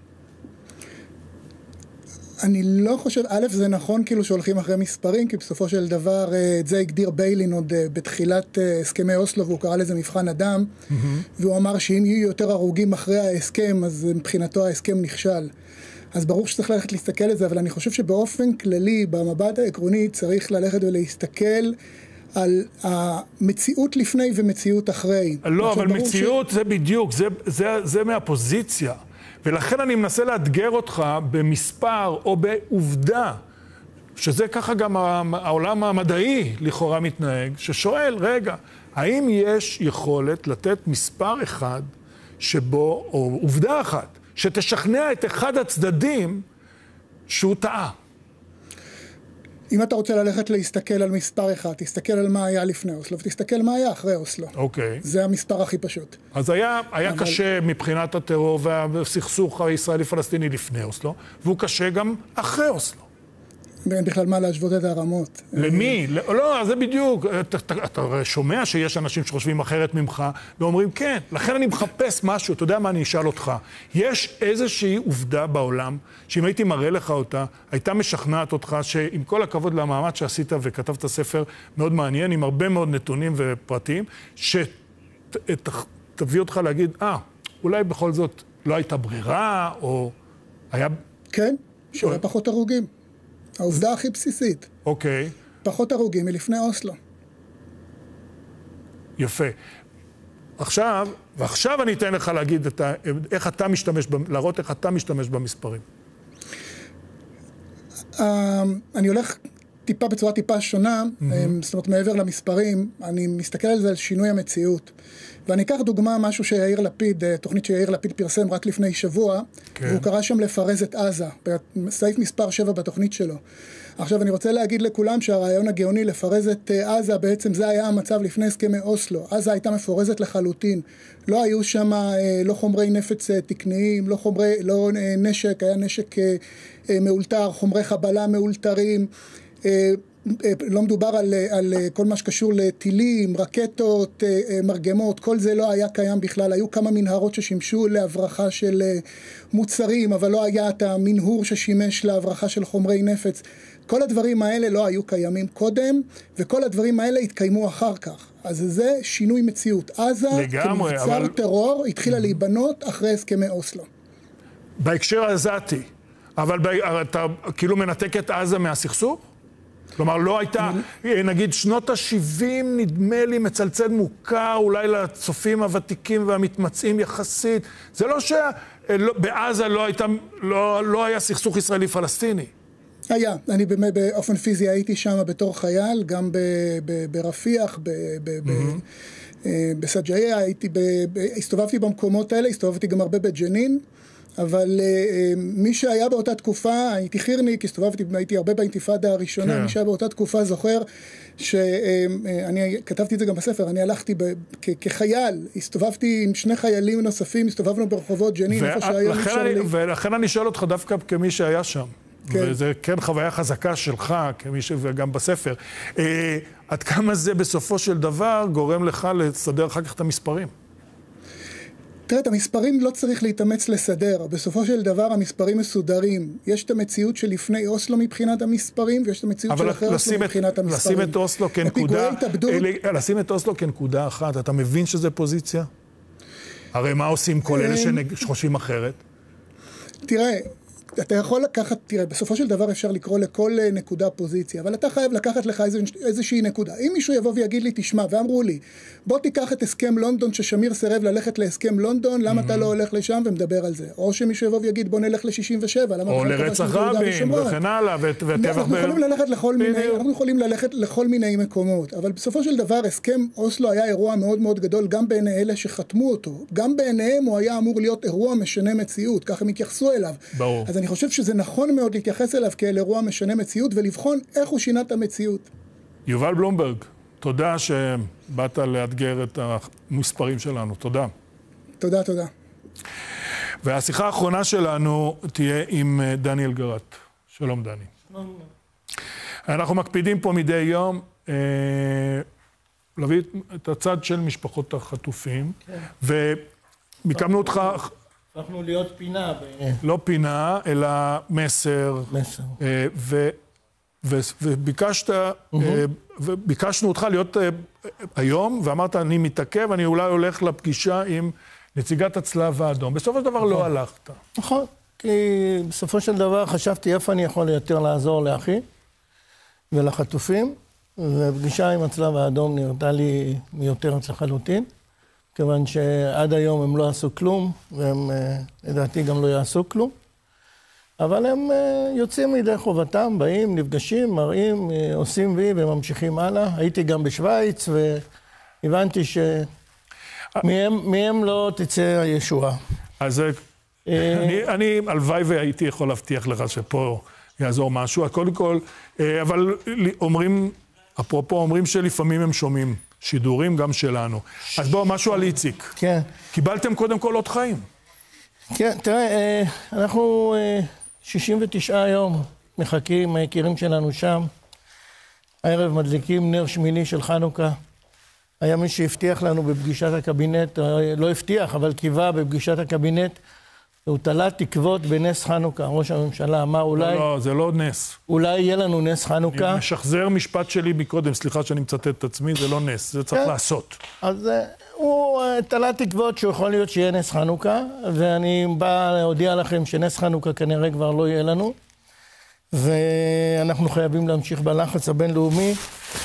[SPEAKER 23] אני לא חושב, א', זה נכון כאילו שהולכים אחרי מספרים, כי בסופו של דבר את זה הגדיר ביילין עוד בתחילת הסכמי אוסלו, והוא קרא לזה מבחן אדם, והוא אמר שאם יהיו יותר הרוגים אחרי ההסכם, אז מבחינתו ההסכם נכשל. אז ברור שצריך ללכת להסתכל על זה, אבל אני חושב שבאופן כללי, במבט העקרוני, צריך ללכת ולהסתכל על המציאות לפני ומציאות אחרי.
[SPEAKER 1] לא, אבל מציאות זה בדיוק, זה מהפוזיציה. ולכן אני מנסה לאתגר אותך במספר או בעובדה, שזה ככה גם העולם המדעי לכאורה מתנהג, ששואל, רגע, האם יש יכולת לתת מספר אחד שבו, או עובדה אחת, שתשכנע את אחד הצדדים שהוא טעה?
[SPEAKER 23] אם אתה רוצה ללכת להסתכל על מספר אחד, תסתכל על מה היה לפני אוסלו, ותסתכל מה היה אחרי אוסלו.
[SPEAKER 1] אוקיי.
[SPEAKER 23] זה המספר הכי פשוט.
[SPEAKER 1] אז היה קשה מבחינת הטרור והסכסוך הישראלי-פלסטיני לפני אוסלו, והוא קשה גם אחרי אוסלו.
[SPEAKER 23] ואין בכלל מה להשוות את הרמות.
[SPEAKER 1] למי? לא, זה בדיוק. אתה שומע שיש אנשים שחושבים אחרת ממך, ואומרים כן. לכן אני מחפש משהו, אתה יודע מה אני אשאל אותך. יש איזושהי עובדה בעולם, שאם הייתי מראה לך אותה, הייתה משכנעת אותך שעם כל הכבוד למאמץ שעשית וכתבת ספר מאוד מעניין, עם הרבה מאוד נתונים ופרטים, שתביא אותך להגיד, אולי בכל זאת לא הייתה ברירה, או היה...
[SPEAKER 23] כן, שהיה פחות הרוגים. העובדה הכי בסיסית.
[SPEAKER 1] אוקיי.
[SPEAKER 23] פחות הרוגים מלפני אוסלו.
[SPEAKER 1] יפה. ועכשיו אני אתן לך להגיד איך אתה משתמש, להראות איך אתה משתמש במספרים.
[SPEAKER 23] אני הולך בצורה טיפה שונה, זאת אומרת מעבר למספרים, אני מסתכל על זה על שינוי המציאות. ואני אקח דוגמה משהו שיאיר לפיד, תוכנית שיאיר לפיד פרסם רק לפני שבוע, והוא קרא שם לפרז את עזה, בסעיף מספר 7 בתוכנית שלו. עכשיו אני רוצה להגיד לכולם שהרעיון הגאוני לפרז את עזה, בעצם זה היה המצב לפני הסכמי אוסלו. עזה הייתה מפורזת לחלוטין. לא היו שם לא חומרי נפץ תקניים, לא נשק, היה נשק מאולתר, חומרי חבלה מאולתרים, לא מדובר על כל מה שקשור לטילים, רקטות, מרגמות, כל זה לא היה קיים בכלל. היו כמה מנהרות ששימשו להברחה של מוצרים, אבל לא היה את המנהור ששימש להברחה של חומרי נפץ. כל הדברים האלה לא היו קיימים קודם, וכל הדברים האלה התקיימו אחר כך. אז זה שינוי מציאות. עזה כמבצר טרור התחילה להיבנות אחרי הסכמי אוסלו.
[SPEAKER 1] בהקשר העזתי, אבל אתה כאילו מנתק את עזה מהסכסוך? כלומר, לא הייתה, נגיד, שנות ה-70, נדמה לי, מצלצל מוכר, אולי לצופים הוותיקים והמתמצאים יחסית. זה לא שבעזה לא היה סכסוך ישראלי-פלסטיני.
[SPEAKER 23] היה. אני באמת באופן פיזי הייתי שם בתור חייל, גם ברפיח, בסג'איה, הסתובבתי במקומות האלה, הסתובבתי גם הרבה בג'נין. אבל מי שהיה באותה תקופה, הייתי חירניק, הייתי הרבה באינתיפאדה הראשונה, מי שהיה באותה תקופה זוכר שאני כתבתי את זה גם בספר, אני הלכתי כחייל, הסתובבתי עם שני חיילים נוספים, הסתובבנו ברחובות ג'נין, איפה שהיום אפשרי.
[SPEAKER 1] ולכן אני שואל אותך דווקא כמי שהיה שם, וזה כן חוויה חזקה שלך, וגם בספר. עד כמה זה בסופו של דבר גורם לך לסדר אחר כך את המספרים?
[SPEAKER 23] תראה, את המספרים לא צריך להתאמץ לסדר. בסופו של דבר המספרים מסודרים. יש את המציאות שלפני אוסלו מבחינת המספרים, ויש את המציאות של אחרי אוסלו מבחינת המספרים.
[SPEAKER 1] לשים את אוסלו כנקודה אחת, אתה מבין שזה פוזיציה? הרי מה עושים כל אלה שחושבים אחרת?
[SPEAKER 23] תראה, אתה יכול לקחת, בסופו של דבר אפשר לקרוא לכל נקודה פוזיציה, אבל אתה חייב לקחת לך איזושהי נקודה. אם מישהו יבוא ויגיד לי, תשמע, ואמרו לי, בוא תיקח את הסכם לונדון ששמיר סירב ללכת להסכם לונדון, למה אתה לא הולך לשם ומדבר על זה? או שמישהו יבוא ויגיד, בוא נלך ל-67,
[SPEAKER 1] או לרצח רבין וכן הלאה,
[SPEAKER 23] אנחנו יכולים ללכת לכל מיני מקומות, אבל בסופו של דבר הסכם אוסלו היה אירוע מאוד מאוד גדול, גם בעיני אלה שחתמו אותו, גם בעיניהם הוא היה אמור להיות אירוע משנה מציאות, ככה הם התייחסו אליו.
[SPEAKER 1] ברור.
[SPEAKER 23] אז אני חושב שזה נכון מאוד להתייחס אליו כאל אירוע משנה מציאות ולבחון איך הוא שינה את המציאות.
[SPEAKER 1] יובל בלומברג, תודה שבאת לאתגר את המספרים שלנו. תודה.
[SPEAKER 23] תודה.
[SPEAKER 1] והשיחה האחרונה שלנו תהיה עם דני אלגרט. שלום דני. אנחנו מקפידים פה מדי יום להביא את הצד של משפחות החטופים, ומקמנו אותך...
[SPEAKER 3] הפכנו להיות פינה.
[SPEAKER 1] לא פינה, אלא מסר.
[SPEAKER 3] מסר.
[SPEAKER 1] וביקשנו אותך להיות היום, ואמרת, אני מתעכב, אני אולי הולך לפגישה עם נציגת הצלב האדום. בסופו של דבר לא הלכת.
[SPEAKER 3] נכון, כי בסופו של דבר חשבתי איפה אני יכול יותר לעזור לאחי ולחטופים, ופגישה עם הצלב האדום נראתה לי מיותרת לחלוטין, כיוון שעד היום הם לא עשו כלום, והם לדעתי גם לא יעשו כלום. אבל הם יוצאים מידי חובתם, באים, נפגשים, מראים, עושים וי וממשיכים הלאה. הייתי גם בשוויץ והבנתי שמהם לא תצא הישועה.
[SPEAKER 1] אז אני הלוואי והייתי יכול להבטיח לך שפה יעזור משהו. קודם כל, אבל אומרים, אפרופו, אומרים שלפעמים הם שומעים שידורים גם שלנו. אז בואו, משהו על איציק.
[SPEAKER 3] כן.
[SPEAKER 1] קיבלתם קודם כל עוד חיים.
[SPEAKER 3] כן, תראה, אנחנו 69 יום מחכים, היקירים שלנו שם. הערב מדליקים נר שמיני של חנוכה. היה מי שהבטיח לנו בפגישת הקבינט, לא הבטיח, אבל קיווה בפגישת הקבינט, הוא תלה תקוות בנס חנוכה. ראש הממשלה אמר אולי...
[SPEAKER 1] לא, זה לא נס.
[SPEAKER 3] אולי יהיה לנו נס חנוכה.
[SPEAKER 1] אני משחזר משפט שלי מקודם, סליחה שאני מצטט את עצמי, זה לא נס, זה צריך לעשות.
[SPEAKER 3] אז הוא תלה תקוות שהוא יכול להיות שיהיה נס חנוכה, ואני בא להודיע לכם שנס חנוכה כנראה כבר לא יהיה לנו, ואנחנו חייבים להמשיך בלחץ הבינלאומי.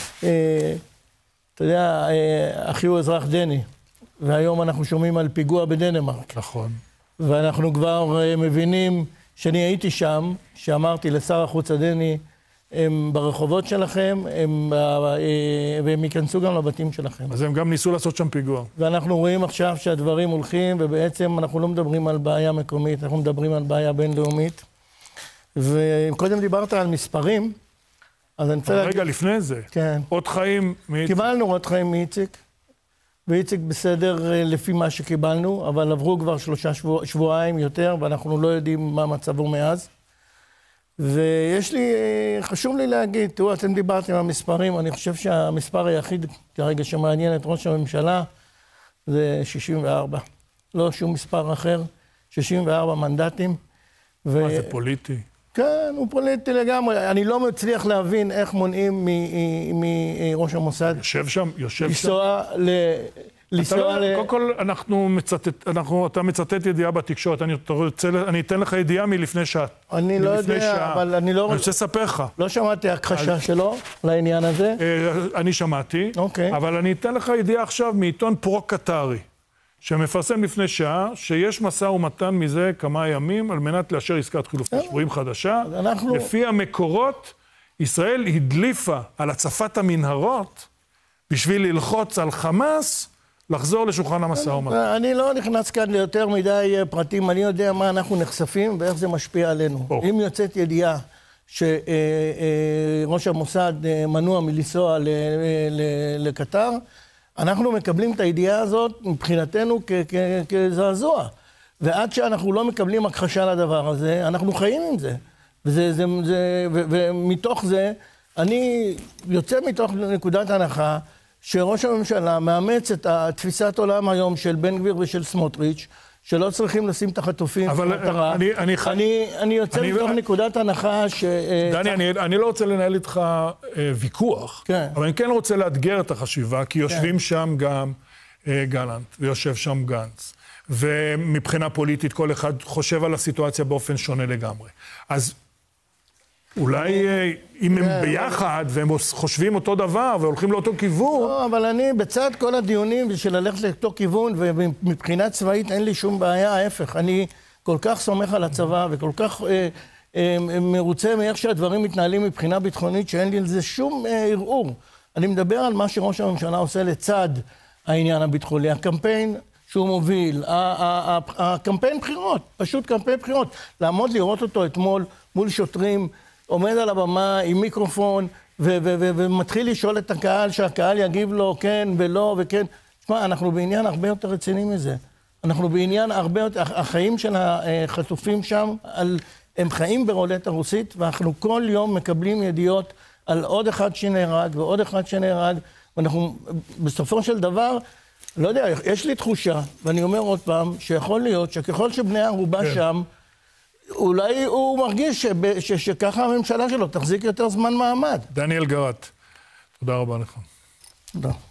[SPEAKER 3] אתה יודע, אחי הוא אזרח דני, והיום אנחנו שומעים על פיגוע בדנמרק.
[SPEAKER 1] נכון.
[SPEAKER 3] ואנחנו כבר מבינים שאני הייתי שם, שאמרתי לשר החוץ הדני, הם ברחובות שלכם, והם ייכנסו גם לבתים שלכם.
[SPEAKER 1] אז הם גם ניסו לעשות שם פיגוע.
[SPEAKER 3] ואנחנו רואים עכשיו שהדברים הולכים, ובעצם אנחנו לא מדברים על בעיה מקומית, אנחנו מדברים על בעיה בינלאומית. וקודם דיברת על מספרים, אז אני רוצה להגיד...
[SPEAKER 1] רגע, לפני זה.
[SPEAKER 3] כן.
[SPEAKER 1] עוד חיים מאיציק.
[SPEAKER 3] קיבלנו עוד חיים מאיציק. ואיציק בסדר לפי מה שקיבלנו, אבל עברו כבר 3 שבועיים יותר, ואנחנו לא יודעים מה מצבו מאז. ויש לי, חשוב לי להגיד, תראו, אתם דיברתם על המספרים, אני חושב שהמספר היחיד כרגע שמעניין את ראש הממשלה זה 64. לא שום מספר אחר, 64 מנדטים.
[SPEAKER 1] מה, זה פוליטי?
[SPEAKER 3] כן, הוא פוליטי לגמרי. אני לא מצליח להבין איך מונעים מראש המוסד...
[SPEAKER 1] יושב שם.
[SPEAKER 3] לנסוע
[SPEAKER 1] קודם כל, אתה מצטט ידיעה בתקשורת, אני אתן לך ידיעה מלפני שעה.
[SPEAKER 3] אני לא יודע, אבל אני לא...
[SPEAKER 1] אני רוצה לספר לך.
[SPEAKER 3] לא שמעתי הכחשה שלו לעניין הזה.
[SPEAKER 1] אני שמעתי, אבל אני אתן לך ידיעה עכשיו מעיתון פרו-קטרי, שמפרסם לפני שעה שיש משא ומתן מזה כמה ימים על מנת לאשר עסקת חילופי שבויים חדשה. לפי המקורות, ישראל הדליפה על הצפת המנהרות בשביל ללחוץ על חמאס לחזור לשולחן המשא ומתן.
[SPEAKER 3] אני לא נכנס כאן ליותר מדי פרטים, אני יודע מה אנחנו נחשפים ואיך זה משפיע עלינו. אם יוצאת ידיעה שראש המוסד מנוע מלנסוע לקטר, אנחנו מקבלים את הידיעה הזאת מבחינתנו כזעזוע. ועד שאנחנו לא מקבלים הכחשה לדבר הזה, אנחנו חיים עם זה. ומתוך זה, אני יוצא מתוך נקודת הנחה, שראש הממשלה מאמץ את תפיסת עולם היום של בן גביר ושל סמוטריץ', שלא צריכים לשים את החטופים במטרה. אני יוצא מתוך נקודת הנחה ש...
[SPEAKER 1] דני, אני לא רוצה לנהל איתך ויכוח, אבל אני כן רוצה לאתגר את החשיבה, כי יושבים שם גם גלנט, ויושב שם גנץ. ומבחינה פוליטית כל אחד חושב על הסיטואציה באופן שונה לגמרי. אז אולי אם הם ביחד והם חושבים אותו דבר והולכים לאותו כיוון...
[SPEAKER 3] לא, אבל אני בצד כל הדיונים בשביל ללכת לאותו כיוון, ומבחינה צבאית אין לי שום בעיה, ההפך. אני כל כך סומך על הצבא וכל כך מרוצה מאיך שהדברים מתנהלים מבחינה ביטחונית, שאין לי על זה שום ערעור. אני מדבר על מה שראש הממשלה עושה לצד העניין הביטחוני. הקמפיין שהוא מוביל, הקמפיין בחירות, פשוט קמפיין בחירות. לעמוד לראות אותו אתמול מול שוטרים, עומד על הבמה עם מיקרופון, ומתחיל לשאול את הקהל, שהקהל יגיב לו כן ולא וכן. תשמע, אנחנו בעניין הרבה יותר רציני מזה. אנחנו בעניין הרבה יותר, החיים של החטופים שם, הם חיים ברולטה רוסית, ואנחנו כל יום מקבלים ידיעות על עוד אחד שנהרג ועוד אחד שנהרג, ואנחנו בסופו של דבר, לא יודע, יש לי תחושה, ואני אומר עוד פעם, שיכול להיות שככל שבני ערובה שם, אולי הוא מרגיש שככה הממשלה שלו תחזיק יותר זמן מעמד.
[SPEAKER 1] דניאל גרט, תודה רבה לך.
[SPEAKER 3] תודה.